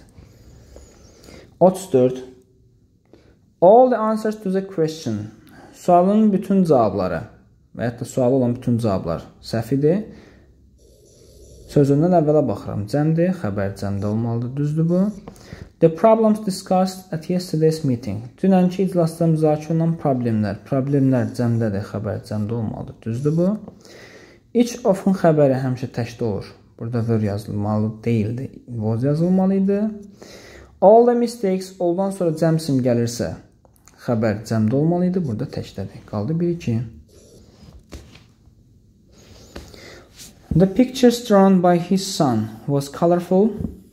34. All the answers to the question. Sualın bütün cavabları və yaxud da sualı olan bütün cavablar səhv idi. Sözündən əvvələ baxıram. Cəmdir, xəbər cəmdə olmalıdır, düzdür bu. The problems discussed at yesterday's meeting. Dünənki iclasda müzakirə olunan problemlər cəmdədir, xəbər cəmdə olmalıdır, düzdür bu. Each of-un xəbəri həmişə təkdə olur. Burada were yazılmalı deyildi, was yazılmalıydı. All the mistakes, oldan sonra cəm sim gəlirsə, xəbər cəmdə olmalıydı, burada təkdədir. Qaldı 1-2. The pictures drawn by his son was colorful.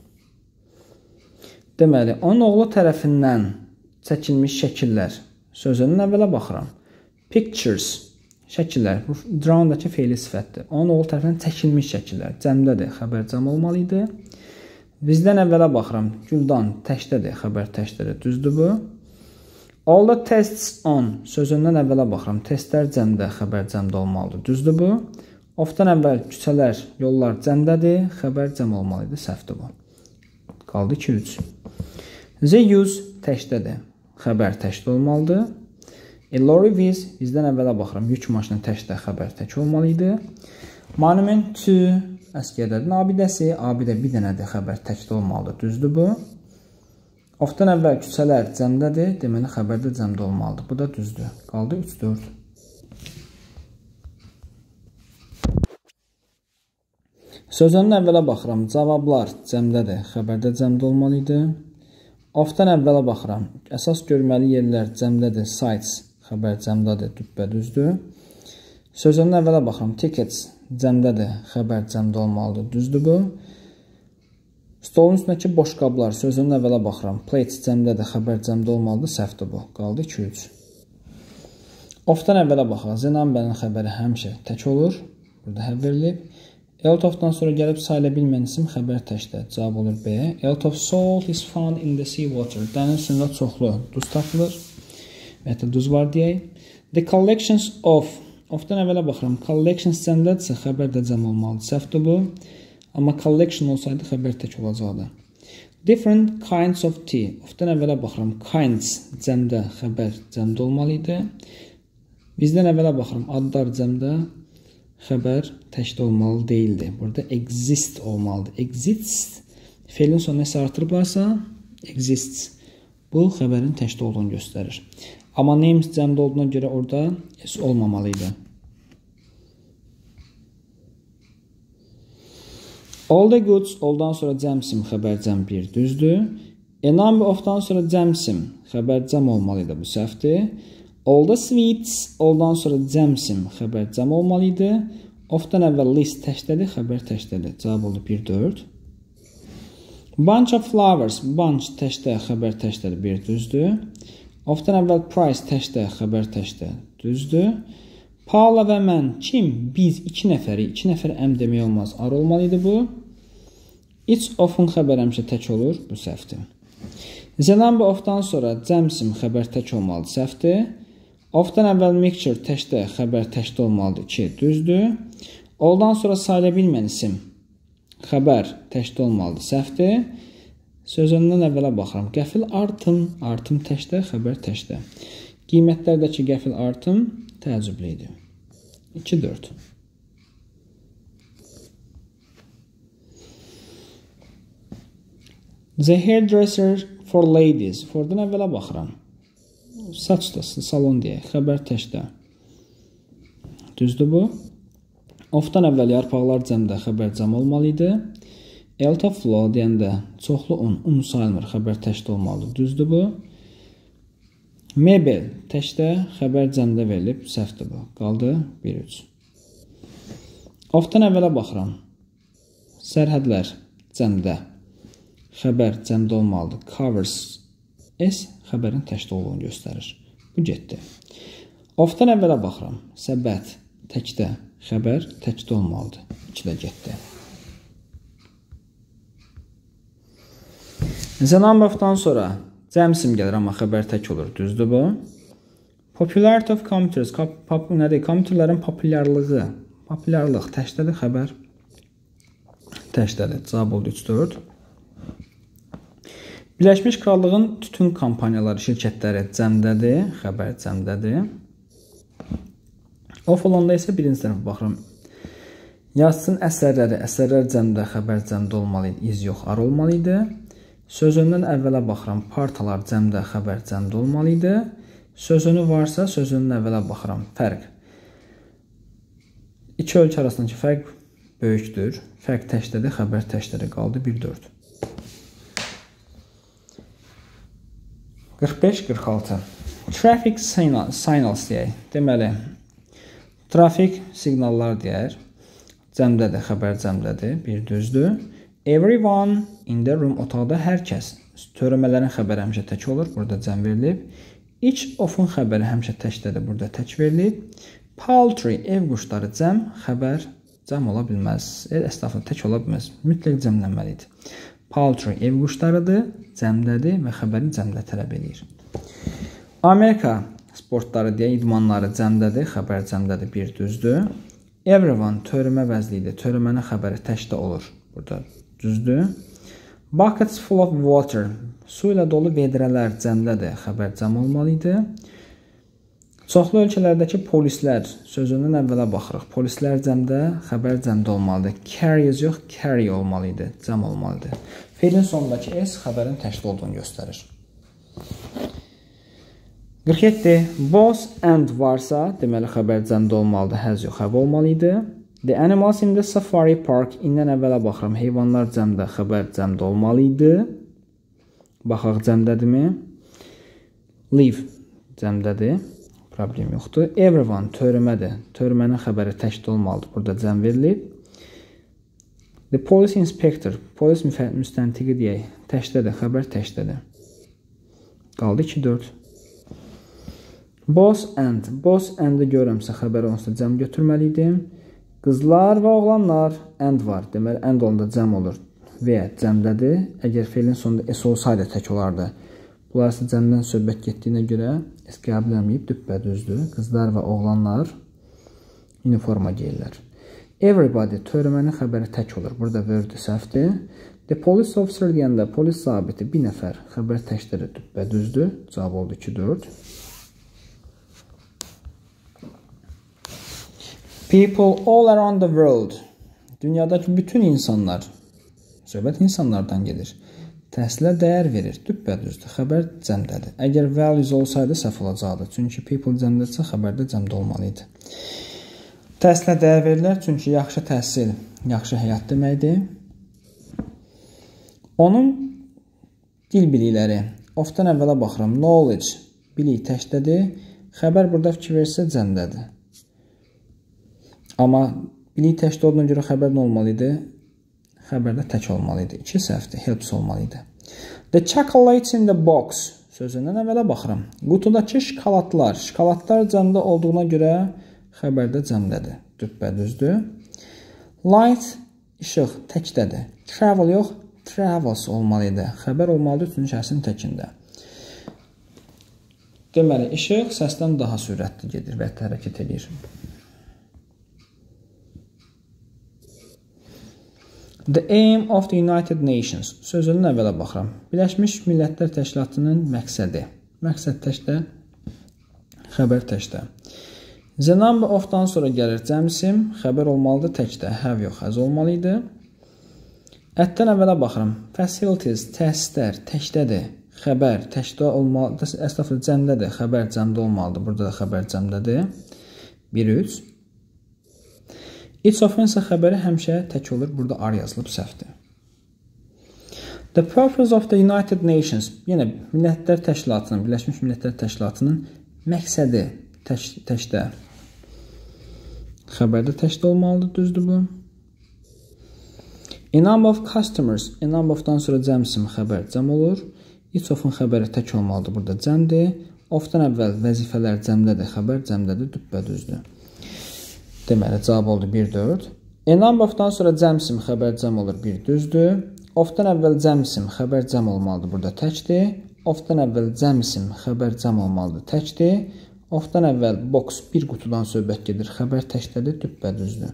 Deməli, onun oğlu tərəfindən çəkilmiş şəkillər. Sözünün əvvələ baxıram. Pictures, şəkillər. Bu drawn-dakı feili sifətdir. Onun oğlu tərəfindən çəkilmiş şəkillər. Cəmdədir, xəbər cəm olmalıydı. Bizdən əvvələ baxıram. Güldan təkdədir, xəbər təkdədir. Düzdür bu. All the tests on, sözündən əvvələ baxıram. Testlər cəmdə, xəbər cəmdə olmalıdır. Düzdür bu. Ofdan əvvəl küçələr, yollar cəmdədir, xəbər cəm olmalıydı. Səhvdir bu. Qaldı 2-3. The use təkdədir. Xəbər təkdə olmalıdır. Lorry with, bizdən əvvələ baxıram. Yük maşını təkdə, xəbər tək olmalıydı. Monument to, əskiyədədir. Abidəsi, abidə bir dənədir, xəbər təkdə olmalıdır. Düzdür bu. Ofdan əvvəl küçələr cəmdədir. Deməli, xəbərdə cəmdə olmalıdır. Bu da düzdür. Qaldı 3-4. Sözünün əvvələ baxıram. Cavablar cəmdədir. Xəbərdə cəmdə olmalıydı. Ofdan əvvələ baxıram. Əsas görməli yerlər cəmdədir. Sites, xəbər cəmdədir. Düppədüzdür. Sözünün əvvələ baxıram. Tickets cəmdədir. Xəbər cəmdə olmalıdır. Düzdür bu. Stolun üstündəki boş qablar. Sözünün əvvələ baxıram. Plates cəmdədir. Xəbər cəmdə olmalıdır. Səhvdir bu. Qaldı 2-3. Ofdan əvvələ baxıram. Zenambənin xəbəri həmişə tək olur. Burada həv verilib. Eltofdan sonra gəlib sayıla bilməyən isim xəbər təkdə. Cavab olur B. Eltof salt is found in the sea water. Dəniz suyunda çoxlu duz tapılır. Və ya duz var deyək. The collections of. Ofdan əvvələ baxıram. Collections cəmdədirsə xəbər də cəm olmalıdır. Səhvdir bu. Amma collection olsaydı xəbər tək olacaqdı. Different kinds of tea. Ofdan əvvələ baxıram. Kinds cəmdə, xəbər cəmdə olmalıydı. Bizdən əvvələ baxıram. Adlar cəmdə. Xəbər təkdə olmalı deyildi. Burada exist olmalıdır. Exists, feilin sonu nəsə artırıblarsa, exists. Bu, xəbərin təkdə olduğunu göstərir. Amma names cəmdə olduğuna görə orada s olmamalıydı. All the goods, oldan sonra cəmsim, xəbər cəm 1, düzdür. A number of-dan sonra cəmsim, xəbər cəm olmalıydı, bu səhvdir. All the sweets, oldan sonra cəmsim, xəbər cəm olmalıydı. Ofdan əvvəl list təkdədir, xəbər təkdədir. Cavab oldu 1-4. Bunch of flowers, bunch təkdə, xəbər təkdədir, 1 düzdür. Ofdan əvvəl price təkdə, xəbər təkdə, düzdür. Paula və mən, kim? Biz, 2 nəfəri, 2 nəfər əm demək olmaz, ar olmalıydı bu. Each of-un xəbər həmişə tək olur, bu səhvdir. The number of-dan sonra cəmsim, xəbər tək olmalıdır, səhvdir. Ofdan əvvəl mixture təkdə, xəbər təkdə olmalıdır, 2, düzdür. Oldan sonra sayıla bilməyən isim, xəbər təkdə olmalıdır, səhvdir. Sözündən əvvələ baxıram. Qəfil artım, artım təkdə, xəbər təkdə. Qiymətlərdəki qəfil artım təəccüblü idi. 2-4. The hairdresser for ladies. Fordan əvvələ baxıram. Saç ustası, salon deyək, xəbər təkdə. Düzdür bu. Ofdan əvvəl yarpaqlar cəmdə, xəbər cəm olmalıydı. Eltof flow deyəndə çoxlu un sayılmır, xəbər təkdə olmalıdır. Düzdür bu. Mebel təkdə, xəbər cəmdə verilib, səhvdir bu. Qaldı 1-3. Ofdan əvvələ baxıram. Sərhədlər cəmdə, xəbər cəmdə olmalıdır. Covers S xəbərin təkdə olduğunu göstərir. Bu getdi. Ofdan əvvələ baxıram. Səbət təkdə, xəbər təkdə olmalıdır. 2 də getdi. The number of-dan sonra cəmsim gəlir, amma xəbər tək olur. Düzdür bu. Popularity of computers. Nədir? Kompüterlərin populyarlığı. Populyarlıq. Təşdədir xəbər. Təşdədir. Cavab oldu 3-4. Birləşmiş Krallığın tütün kampaniyaları, şirkətləri cəmdədir. Xəbər cəmdədir. Off olanda isə birinci tərəfə baxıram. Yazsın əsərləri. Əsərlər cəmdə, xəbər cəmdə olmalı idi. İz yox, ar olmalı idi. Sözündən əvvələ baxıram. Partalar cəmdə, xəbər cəmdə olmalı idi. Sözünü varsa, sözünün əvvələ baxıram. Fərq. İki ölkə arasındakı fərq böyükdür. Fərq təşdədir, xəbər təşdədir. Qaldı 1-4. 45-46. Traffic signals deyək. Deməli, trafik siqnallar deyər. Cəmdədir, xəbər cəmdədir. Bir düzdür. Everyone in the room. Otaqda hər kəs. Törəmələrin xəbəri həmişə tək olur. Burada cəm verilib. Each of-un xəbəri həmişə təkdədir. Burada tək verilib. Poultry, ev quşları cəm, xəbər cəm ola bilməz. Əslində tək ola bilməz. Mütləq cəmlənməlidir. Poultry, ev quşlarıdır, cəmdədir və xəbəri cəmdə tələb edir. Amerika sportları deyə idmanları cəmdədir, xəbər cəmdədir, bir düzdür. Everyone, törəmə vəzlidir, törəmənin xəbəri təkdə olur. Burada düzdür. Buckets full of water, su ilə dolu vedrələr cəmdədir, xəbər cəm olmalı idi. Çoxlu ölkələrdəki polislər, sözündən əvvələ baxırıq. Polislər cəmdə, xəbər cəmdə olmalıdır. Carries yox, carry olmalı idi, cəm olmalıdır. Feilin sonundakı S xəbərin təşkil olduğunu göstərir. 47. Both and varsa, deməli xəbər cəmdə olmalıdır, has yox, have olmalı idi. The animals in the safari park, indən əvvələ baxıram. Heyvanlar cəmdə, xəbər cəmdə olmalı idi. Baxaq cəmdədirmi? Live cəmdədir. Problem yoxdur. Everyone törəmədir. Törəmənin xəbəri təkdə olmalıdır. Burada cəm verilib. The police inspector. Polis müstəntiqi deyək. Təkdədir. Xəbər təkdədir. Qaldı 2-4. Boss and. Boss and-i görəmsə xəbəri onsuz cəm götürməli idim. Qızlar və oğlanlar. And var. Deməli, and olanda cəm olur. Və cəmdədir. Əgər feilin sonunda S olsaydı tək olardı. Bunlar isə cəmdən söhbət getdiyinə görə S qəbul edilməyib, düppədüzdür. Qızlar və oğlanlar uniforma geyirlər. Everybody, törəmənin xəbəri tək olur. Burada word səhvdir. The police officer deyəndə polis zabiti bir nəfər xəbər təkdir, düppədüzdür. Cavab oldu 2-4. People all around the world. Dünyadakı bütün insanlar. Söhbət insanlardan gedir. Təhsilə dəyər verir, düppədüzdür, xəbər cəmdədir. Əgər values olsaydı səhv olacaqdı. Çünki people cəmdədirsə xəbərdə cəmdə olmalı idi. Təhsilə dəyər verirlər, çünki yaxşı təhsil, yaxşı həyat deməkdir. Onun dil bilikləri, ofdan əvvələ baxıram, knowledge, bilik təkdədir, xəbər burada fikir versə cəmdədir. Amma bilik təkdə olduğuna görə xəbər nə olmalı idi? Xəbərdə tək olmalı idi. 2 səhvdir, helps olmalı idi. The chocolates in the box. Sözündən əvvələ baxıram. Qutudakı şokoladlar. Şokoladlar cəmdə olduğuna görə xəbərdə cəmdədir. Düppədüzdür. Light, işıq, təkdədir. Travel yox, travels olmalı idi. Xəbər olmalıdır üçüncü şəxsin təkində. Deməli, işıq səsdən daha sürətli gedir və hərəkət edir. The aim of the United Nations. Sözünün əvvələ baxıram. Birləşmiş Millətlər Təşkilatının məqsədi. Məqsəd təkdə, xəbər təkdə. The number of-dan sonra gəlir cəmsim, xəbər olmalıdır təkdə, have yox, has olmalı idi. Ətdən əvvələ baxıram. Facilities, təsislər, təkdədir. Xəbər təkdə olmalıdır, əslində cəmdədir, xəbər cəmdə olmalıdır. Burada da xəbər cəmdədir. 1-3. Each of-un isə xəbəri həmişə tək olur. Burada ar yazılıb səhvdir. The purpose of the United Nations. Yenə Millətlər Təşkilatının, Birləşmiş Millətlər Təşkilatının məqsədi təkdə. Xəbərdə təkdə olmalıdır, düzdür bu. A number of customers. A number of-dan sonra cəmsim xəbər cəm olur. Each of-un xəbəri tək olmalıdır. Burada cəmdir. Of-dan əvvəl vəzifələr cəmdədir, xəbər cəmdədir, düppədüzdür. Deməli, cavab oldu 1-4. A number of-dan sonra cəmsim xəbər cəm olur, 1 düzdür. Of-dan əvvəl cəmsim xəbər cəm olmalıdır, burada təkdir. Of-dan əvvəl cəmsim xəbər cəm olmalıdır, təkdir. Of-dan əvvəl box bir qutudan söhbət gedir. Xəbər təkdədir, düppədüzdür.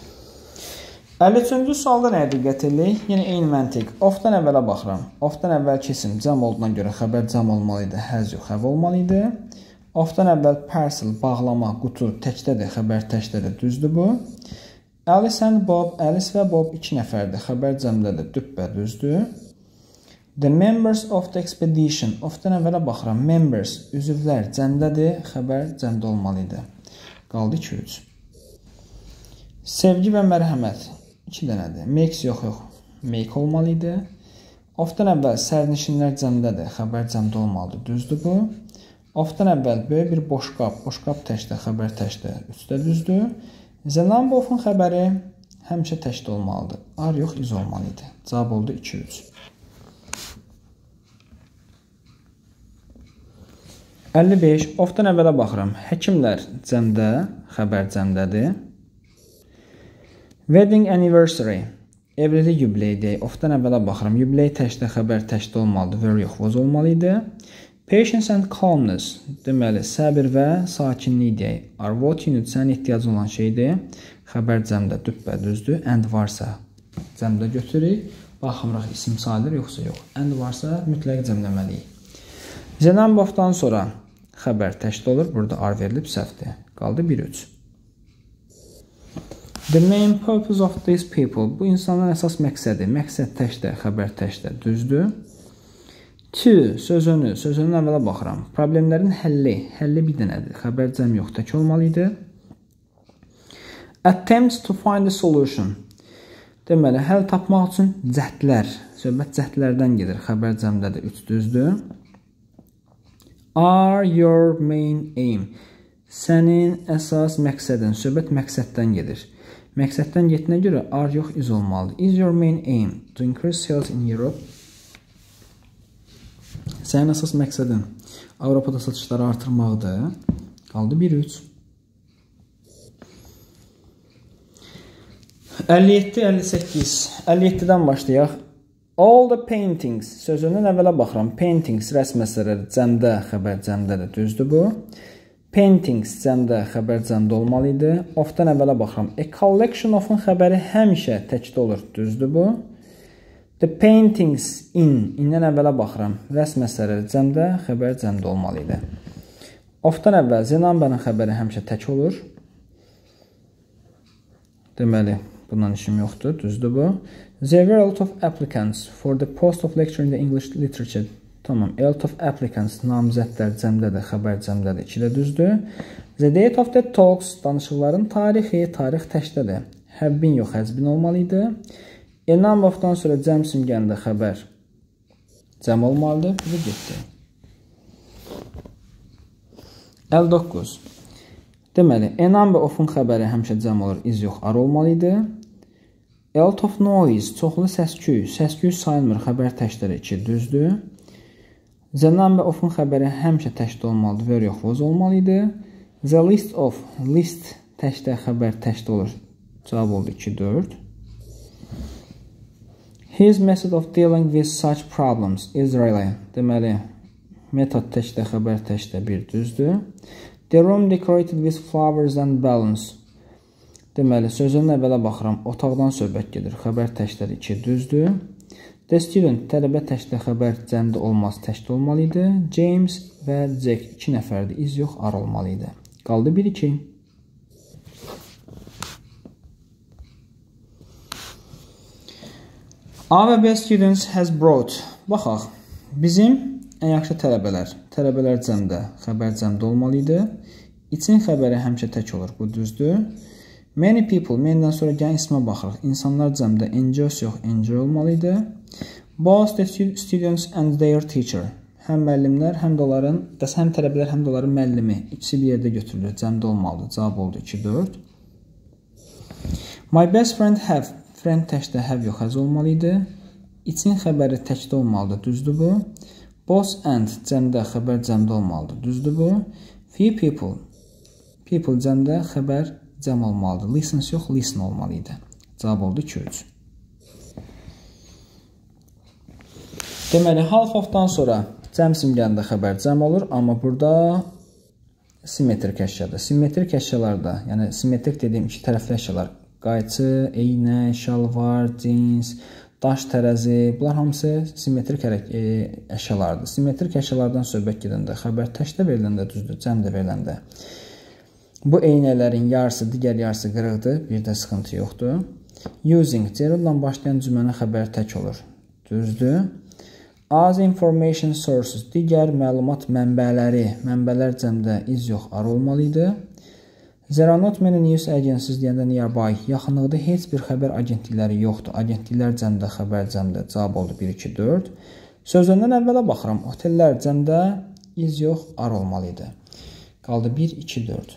53-cü sualda nəyə diqqət edirik? Yenə eyni məntiq. Of-dan əvvələ baxıram. Of-dan əvvəlki isim cəm olduğuna görə xəbər cəm olmalı idi, həz yox, həv olmalı idi. Of-dan əvvəl parcel, bağlama, qutu təkdədir, xəbər təkdədir, düzdür bu. Alice and Bob, Alice və Bob 2 nəfərdir, xəbər cəmdədir, düppədüzdür. The members of the expedition. Of-dan əvvələ baxıram. Members, üzvlər cəmdədir, xəbər cəmdə olmalı idi. Qaldı 2-3. Sevgi və mərhəmət. 2 dənədir. Makes yox. Make olmalı idi. Of-dan əvvəl sərnişinlər cəmdədir, xəbər cəmdə olmalıdır. Düzdür bu. Of-dan əvvəl böyük bir boş qap təkdə, xəbər təkdə, 3-də düzdür. The number of-un xəbəri həmişə təkdə olmalıdır. Ar yox, iz olmalı idi. Cavab oldu 2-3. 55. Of-dan əvvələ baxıram. Həkimlər cəmdə, xəbər cəmdədir. Wedding anniversary. Evlilik yubileyi deyək. Of-dan əvvələ baxıram. Yubiley təkdə, xəbər təkdə olmalıdır. Were yox, was olmalı idi. Patience and calmness. Deməli, səbir və sakinlik deyək. Are what you need, sənin ehtiyacın olan şeydir. Xəbər cəmdə, düppədüzdür. And varsa cəmdə götürürük. Baxmırıq, isim sayılır, yoxsa yox. And varsa mütləq cəmləməliyik. The number of-dan sonra xəbər təkdə olur. Burada ar verilib səhvdir. Qaldı 1-3. The main purpose of these people. Bu insanların əsas məqsədi. Məqsəd təkdə, xəbər təkdə. Düzdür. To, sözünün əvvələ baxıram. Problemlərin həlli bir dənədir. Xəbər cəm yox, tək olmalı idi. Attempts to find a solution. Deməli, həll tapmaq üçün cəhdlər. Söhbət cəhdlərdən gedir. Xəbər cəmdədir, 3 düzdür. Are your main aim. Sənin əsas məqsədin. Söhbət məqsəddən gedir. Məqsəddən getdiyinə görə are yox, is olmalıdır. Is your main aim to increase sales in Europe? Sənin əsas məqsədin Avropada satışları artırmaqdır. Qaldı 1-3. 57-58. 57-dən başlayaq. All the paintings. Sözünün əvvələ baxıram. Paintings, rəsm əsərləri cəmdə, xəbər cəmdədir. Düzdür bu. Paintings cəmdə, xəbər cəmdə olmalı idi. Of-dan əvvələ baxıram. A collection of-un xəbəri həmişə təkdə olur. Düzdür bu. The paintings indən əvvələ baxıram. Rəsm əsərləri cəmdə, xəbər cəmdə olmalı idi. Of-dan əvvəl the number-ın xəbəri həmişə tək olur. Deməli, bundan işim yoxdur. Düzdür bu. There were a lot of applicants for the post of lecturer in the English literature. Tamam. A lot of applicants, namizədlər cəmdədir, xəbər cəmdədir. 2-də düzdür. The date of the talks, danışıqların tarixi, tarix təkdədir. Have-bin yox, has-bin olmalı idi. A number of-dan sonra cəm simgəndə xəbər cəm olmalıdır. Bu getdi. 59. Deməli, a number of-un xəbəri həmişə cəm olur, is yox, ar olmalı idi. A lot of noise, çoxlu səsküy. Səsküy sayılmır, xəbər təkdədir, 2 düzdür. The number of-un xəbəri həmişə təkdə olmalıdır, were yox, was olmalı idi. The list of, list təkdə, xəbər təkdə olur. Cavab oldu 2-4. His method of dealing with such problems is really. Deməli, metod təkdə, xəbər təkdə, 1 düzdür. The room decorated with flowers and balloons. Deməli, sözünün əvvələ baxıram. Otaqdan söhbət gedir. Xəbər təkdədir, 2 düzdür. The student, tələbə təkdə, xəbər cəmdə olmaz, təkdə olmalı idi. James və Jack 2 nəfərdir. İz yox, ar olmalı idi. Qaldı 1-2. A və B students has brought. Baxaq, bizim ən yaxşı tələbələr. Tələbələr cəmdə, xəbər cəmdə olmalı idi. İçin xəbəri həmişə tək olur. Bu düzdür. Many people, many-dən sonra gələn ismə baxırıq. İnsanlar cəmdə enjoys yox, enjoy olmalı idi. Both the students and their teacher. Həm müəllimlər, həm də onların, həm tələbələr, həm də onların müəllimi. İkisi bir yerdə götürülür, cəmdə olmalıdır. Cavab oldu 2-4. My best friend have. Friend təkdə have yox, has olmalı idi. İçin xəbəri təkdə olmalıdır. Düzdür bu. Both and cəmdə, xəbər cəmdə olmalıdır. Düzdür bu. Few people. People cəmdə, xəbər cəm olmalıdır. Listens yox, listen olmalı idi. Cavab oldu 2-3. Deməli, half of-dan sonra cəm simgəndə xəbər cəm olur. Amma burada simmetrik əşyadır. Simmetrik əşyalarda, yəni simmetrik dediyim iki tərəfli əşyalar, qayçı, eynə, şalvar, cins, daş tərəzi, bunlar hamısı simmetrik əşyalardır. Simmetrik əşyalardan söhbət gedəndə, xəbər təkdə veriləndə düzdür, cəmdə veriləndə. Bu eynələrin yarısı, digər yarısı qırıqdır, bir də sıxıntı yoxdur. Using, cerrlə başlayan cümlənin xəbəri tək olur, düzdür. As information sources, digər məlumat mənbələri, mənbələr cəmdə iz yox, ar olmalı idi. There are not many news agencies deyəndə nearby, yaxınlıqda heç bir xəbər agentlikləri yoxdur. Agentliklər cəmdə, xəbər cəmdə, cavab oldu 1, 2, 4. Sözündən əvvələ baxıram, otellər cəmdə iz yox, ar olmalı idi. Qaldı 1, 2, 4.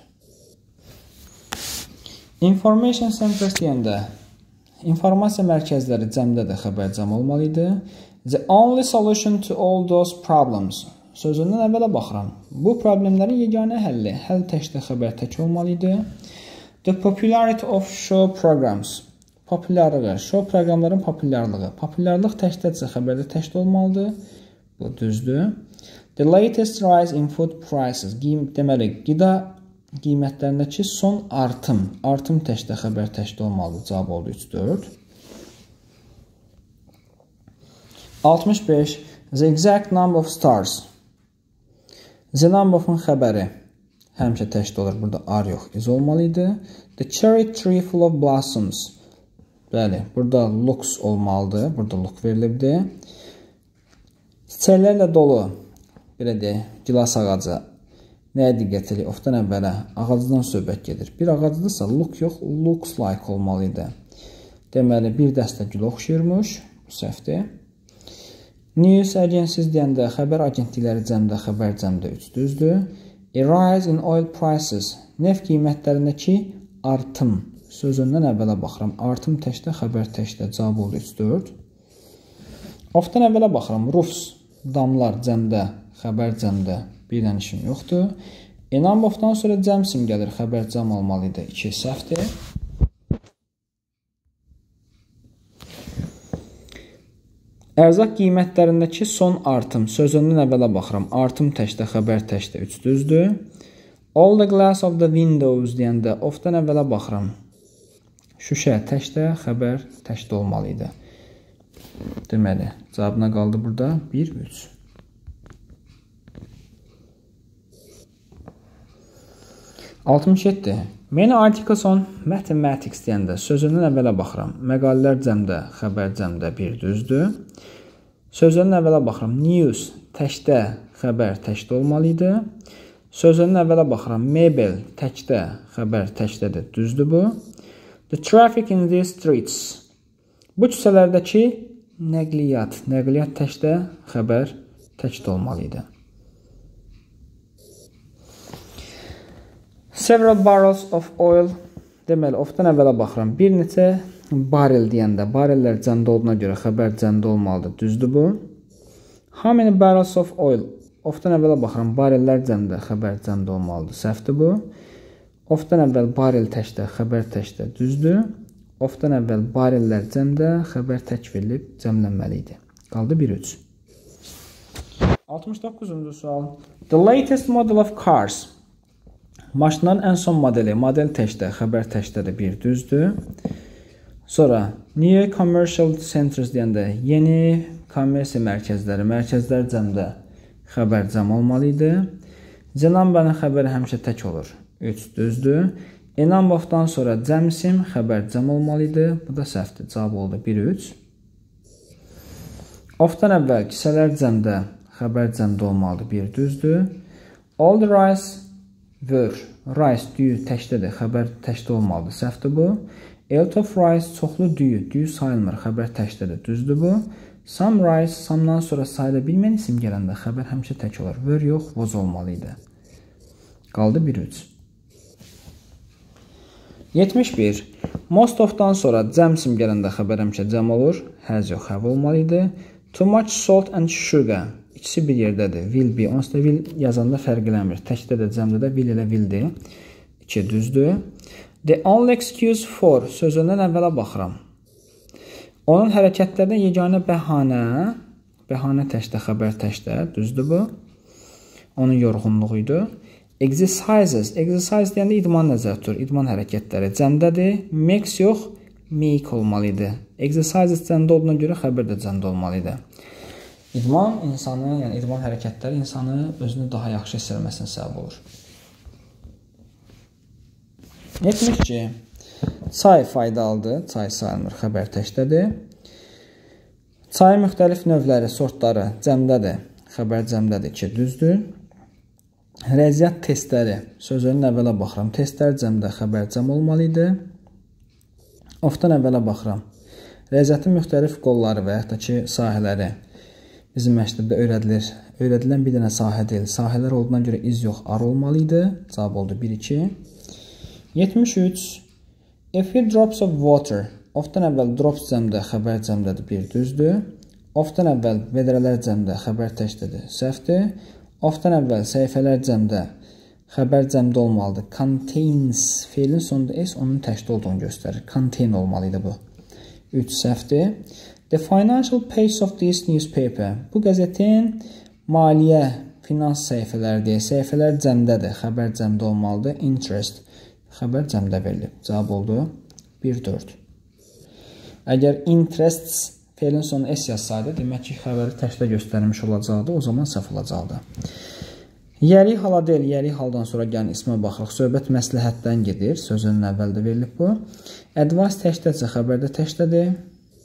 Information centers deyəndə, informasiya mərkəzləri cəmdədir, xəbər cəm olmalı idi. The only solution to all those problems. Sözündən əvvələ baxıram. Bu problemlərin yeganə həlli, həll təkdə, xəbər tək olmalı idi. The popularity of show programs. Populyarlığı, show proqramların populyarlığı. Populyarlıq təkdədirsə, xəbərdə təkdə olmalıdır. Bu düzdür. The latest rise in food prices. Deməli, qida qiymətlərindəki son artım. Artım təkdə, xəbər təkdə olmalıdır. Cavab oldu 3, 4. 65. The exact number of stars. The number of-un xəbəri həmişə təkdə olur. Burada ar yox, iz olmalı idi. The cherry tree full of blossoms. Bəli, burada looks olmalıdır. Burada look verilibdir. Çiçəklərlə dolu, belə deyək, gilas ağacı. Nəyə diqqət edək? Ofdan əvvələ ağacdan söhbət gedir. Bir ağacdırsa look yox, looks like olmalı idi. Deməli, bir dəstə gül oxşayırmış. Bu səhvdir. News agencies deyəndə xəbər agentlikləri cəmdə, xəbər cəmdə 3 düzdür. A rise in oil prices. Neft qiymətlərindəki artım. Sözündən əvvələ baxıram. Artım təkdə, xəbər təkdə. Cavab oldu 3, 4. Ofdan əvvələ baxıram. Roofs, damlar cəmdə, xəbər cəmdə. Bir dənə işim yoxdur. A number of-dan sonra cəm sim gəlir. Xəbər cəm olmalı idi. 2 səhvdir. Ərzaq qiymətlərindəki son artım. Sözündən əvvələ baxıram. Artım təkdə, xəbər təkdə 3 düzdür. All the glass of the windows deyəndə ofdan əvvələ baxıram. Şüşə təkdə, xəbər təkdə olmalı idi. Deməli, cavabına qaldı burada 1, 3. (67) Many articles on mathematics deyəndə sözündən əvvələ baxıram. Məqalələr cəmdə, xəbər cəmdə 1 düzdür. Sözündən əvvələ baxıram. News təkdə, xəbər təkdə olmalı idi. Sözündən əvvələ baxıram. Mebel təkdə, xəbər təkdədir. Düzdür bu. The traffic in these streets. Bu küçələrdəki nəqliyyat təkdə, xəbər təkdə olmalı idi. Several barrels of oil. Deməli, ofdan əvvələ baxıram. Bir neçə barrel deyəndə, barrellər cəmdə olduğuna görə xəbər cəmdə olmalıdır. Düzdür bu. How many barrels of oil? Ofdan əvvələ baxıram. Barrellər cəmdə, xəbər cəmdə olmalıdır. Səhvdir bu. Ofdan əvvəl barrel təkdə, xəbər təkdə. Düzdür. Ofdan əvvəl barrellər cəmdə, xəbər tək verilib cəmlənməli idi. Qaldı 1, 3. 69-cu sual. The latest model of cars. Maşınların ən son modeli. Model təkdə, xəbər təkdədir. 1 düzdür. Sonra, new commercial centers deyəndə yeni kommersiya mərkəzləri. Mərkəzlər cəmdə, xəbər cəm olmalı idi. Cenambanın xəbəri həmişə tək olur. 3 düzdür. Enambofdan sonra cəmsim, xəbər cəm olmalı idi. Bu da səhvdir. Cavab oldu 1, 3. Ofdan əvvəl kisələr cəmdə, xəbər cəmdə olmalıdır. 1 düzdür. All the rice were. Rice düyü təkdədir. Xəbər təkdə olmalıdır. Səhvdir bu. A lot of rice çoxlu düyü. Düyü sayılmır. Xəbər təkdədir. Düzdür bu. Some rice, samdan sonra sayıla bilməyən isim gələndə xəbər həmişə tək olur. Were yox, was olmalı idi. Qaldı 1, 3. 71. Most of-dan sonra cəm isim gələndə xəbər həmişə cəm olur. Has yox, have olmalı idi. Too much salt and sugar. İkisi bir yerdədir. Will be. Onsuz da will yazanda fərq eləmir. Təkdə də, cəmdə də will elə willdir. 2 düzdür. The only excuse for sözündən əvvələ baxıram. Onun hərəkətlərdə yeganə bəhanə təkdə, xəbər təkdə. Düzdür bu. Onun yorğunluğu idi. Exercises. Exercise deyəndə idman nəzərdə tutulur. İdman hərəkətləri cəmdədir. Makes yox, make olmalı idi. Exercises cəmdə olduğuna görə xəbər də cəmdə olmalı idi. İdman insanı, yəni idman hərəkətləri insanı özünü daha yaxşı hiss etməsinə səbəb olur. 72. Çay faydalıdır. Çay sayılmır, xəbər təkdədir. Çayın müxtəlif növləri, sortları cəmdədir. Xəbər cəmdədir ki, düzdür. Riyaziyyat testləri, sözünün əvvələ baxıram. Testlər cəmdə, xəbər cəm olmalı idi. Ofdan əvvələ baxıram. Riyaziyyatın müxtəlif qolları və yaxud da ki, sahələri bizim məktəbdə öyrədilir. Öyrədilən bir dənə sahə deyil. Sahələr olduğuna görə iz yox, ar olmalı idi. Cavab oldu 1-2. 73. A few drops of water. Ofdan əvvəl drops cəmdə, xəbər cəmdədir, bir düzdür. Ofdan əvvəl vedrələr cəmdə, xəbər təkdədir, səhvdir. Ofdan əvvəl səhifələr cəmdə, xəbər cəmdə olmalıdır. Contains, feilin sonunda s onun təkdə olduğunu göstərir. Contain olmalı idi bu. 3 səhvdir. The financial page of this newspaper. Bu qəzetin maliyyə, finans səhifələri deyə, səhifələr cəmdədir, xəbər cəmdə olmalıdır. Interest, xəbər cəmdə verilib. Cavab oldu 1-4. Əgər interests feilin sonu s yazsaydı, demək ki, xəbəri təkdə göstərilmiş olacaqdı, o zaman səhv olacaqdı. Yəri hala deyil, yəri haldan sonra gəlin ismə baxırıq. Söhbət məsləhətdən gedir, sözünün əvvəldə verilib bu. Advice təkdədirsə, xəbərdə təkdədir.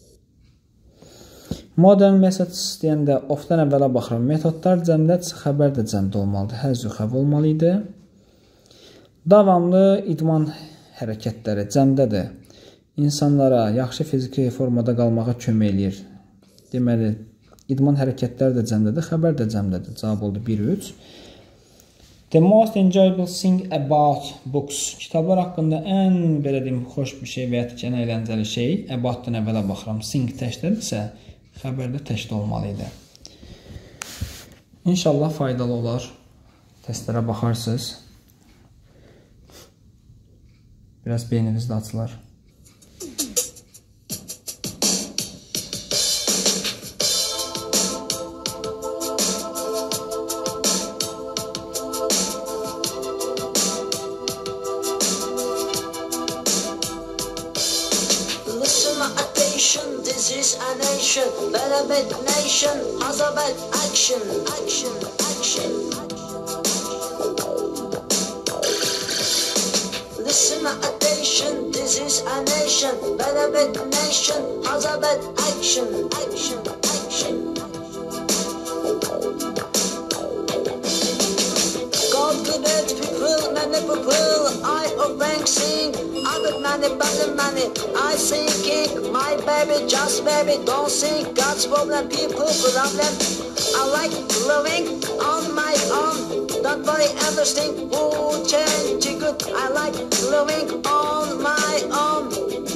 Modern methods deyəndə ofdan əvvələ baxıram. Metodlar cəmdədirsə, xəbər də cəmdə olmalıdır. Həzr xəbər olmalı idi. Davamlı idman hərəkətləri cəmdədir. İnsanlara yaxşı fiziki formada qalmağa kömək eləyir. Deməli, idman hərəkətləri də cəmdədir, xəbər də cəmdədir. Cavab oldu 1-3. The most enjoyable thing about books. Kitablar haqqında ən, belə deyim, xoş bir şey və ya ən əyləncəli şey, about-dan əvvələ baxıram. Thing təkdədirsə, xəbərdə təkdə olmalı idi. İnşallah faydalı olar. Testlərə baxarsınız. Biraz beyniniz də açılar. This is a nation, better bad nation, has a bad action, action, action. Listen attention, this is a nation, better bad nation, has a bad action, action, action. God good people, many people, I of bank sing, other money, better money, I thinking, my baby, just baby, don't think God's problem, people problem. I like living on my own, don't worry, everything will change good. I like living on my own.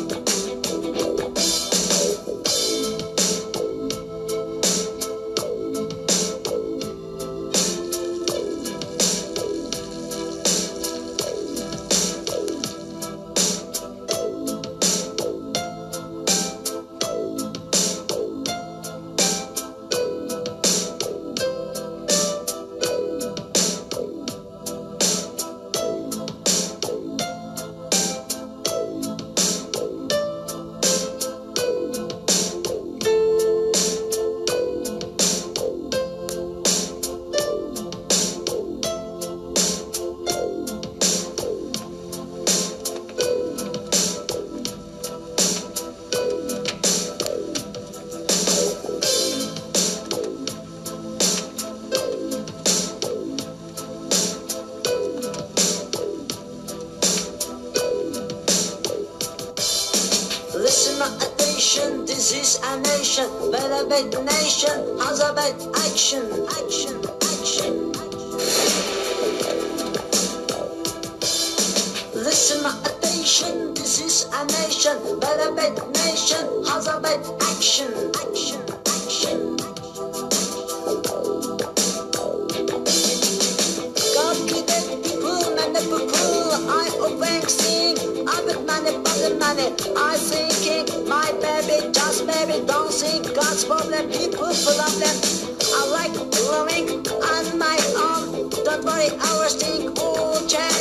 Listen attention, this is a nation, better bad nation, has a bad action, action, action. Listen attention, this is a nation, better bad nation, has a bad action, action, action. God created people, many people, I open sing, I bet money, I thinking, my baby, just baby, don't think God's problem, people problem. I like loving on my own. Don't worry, I was think, oh,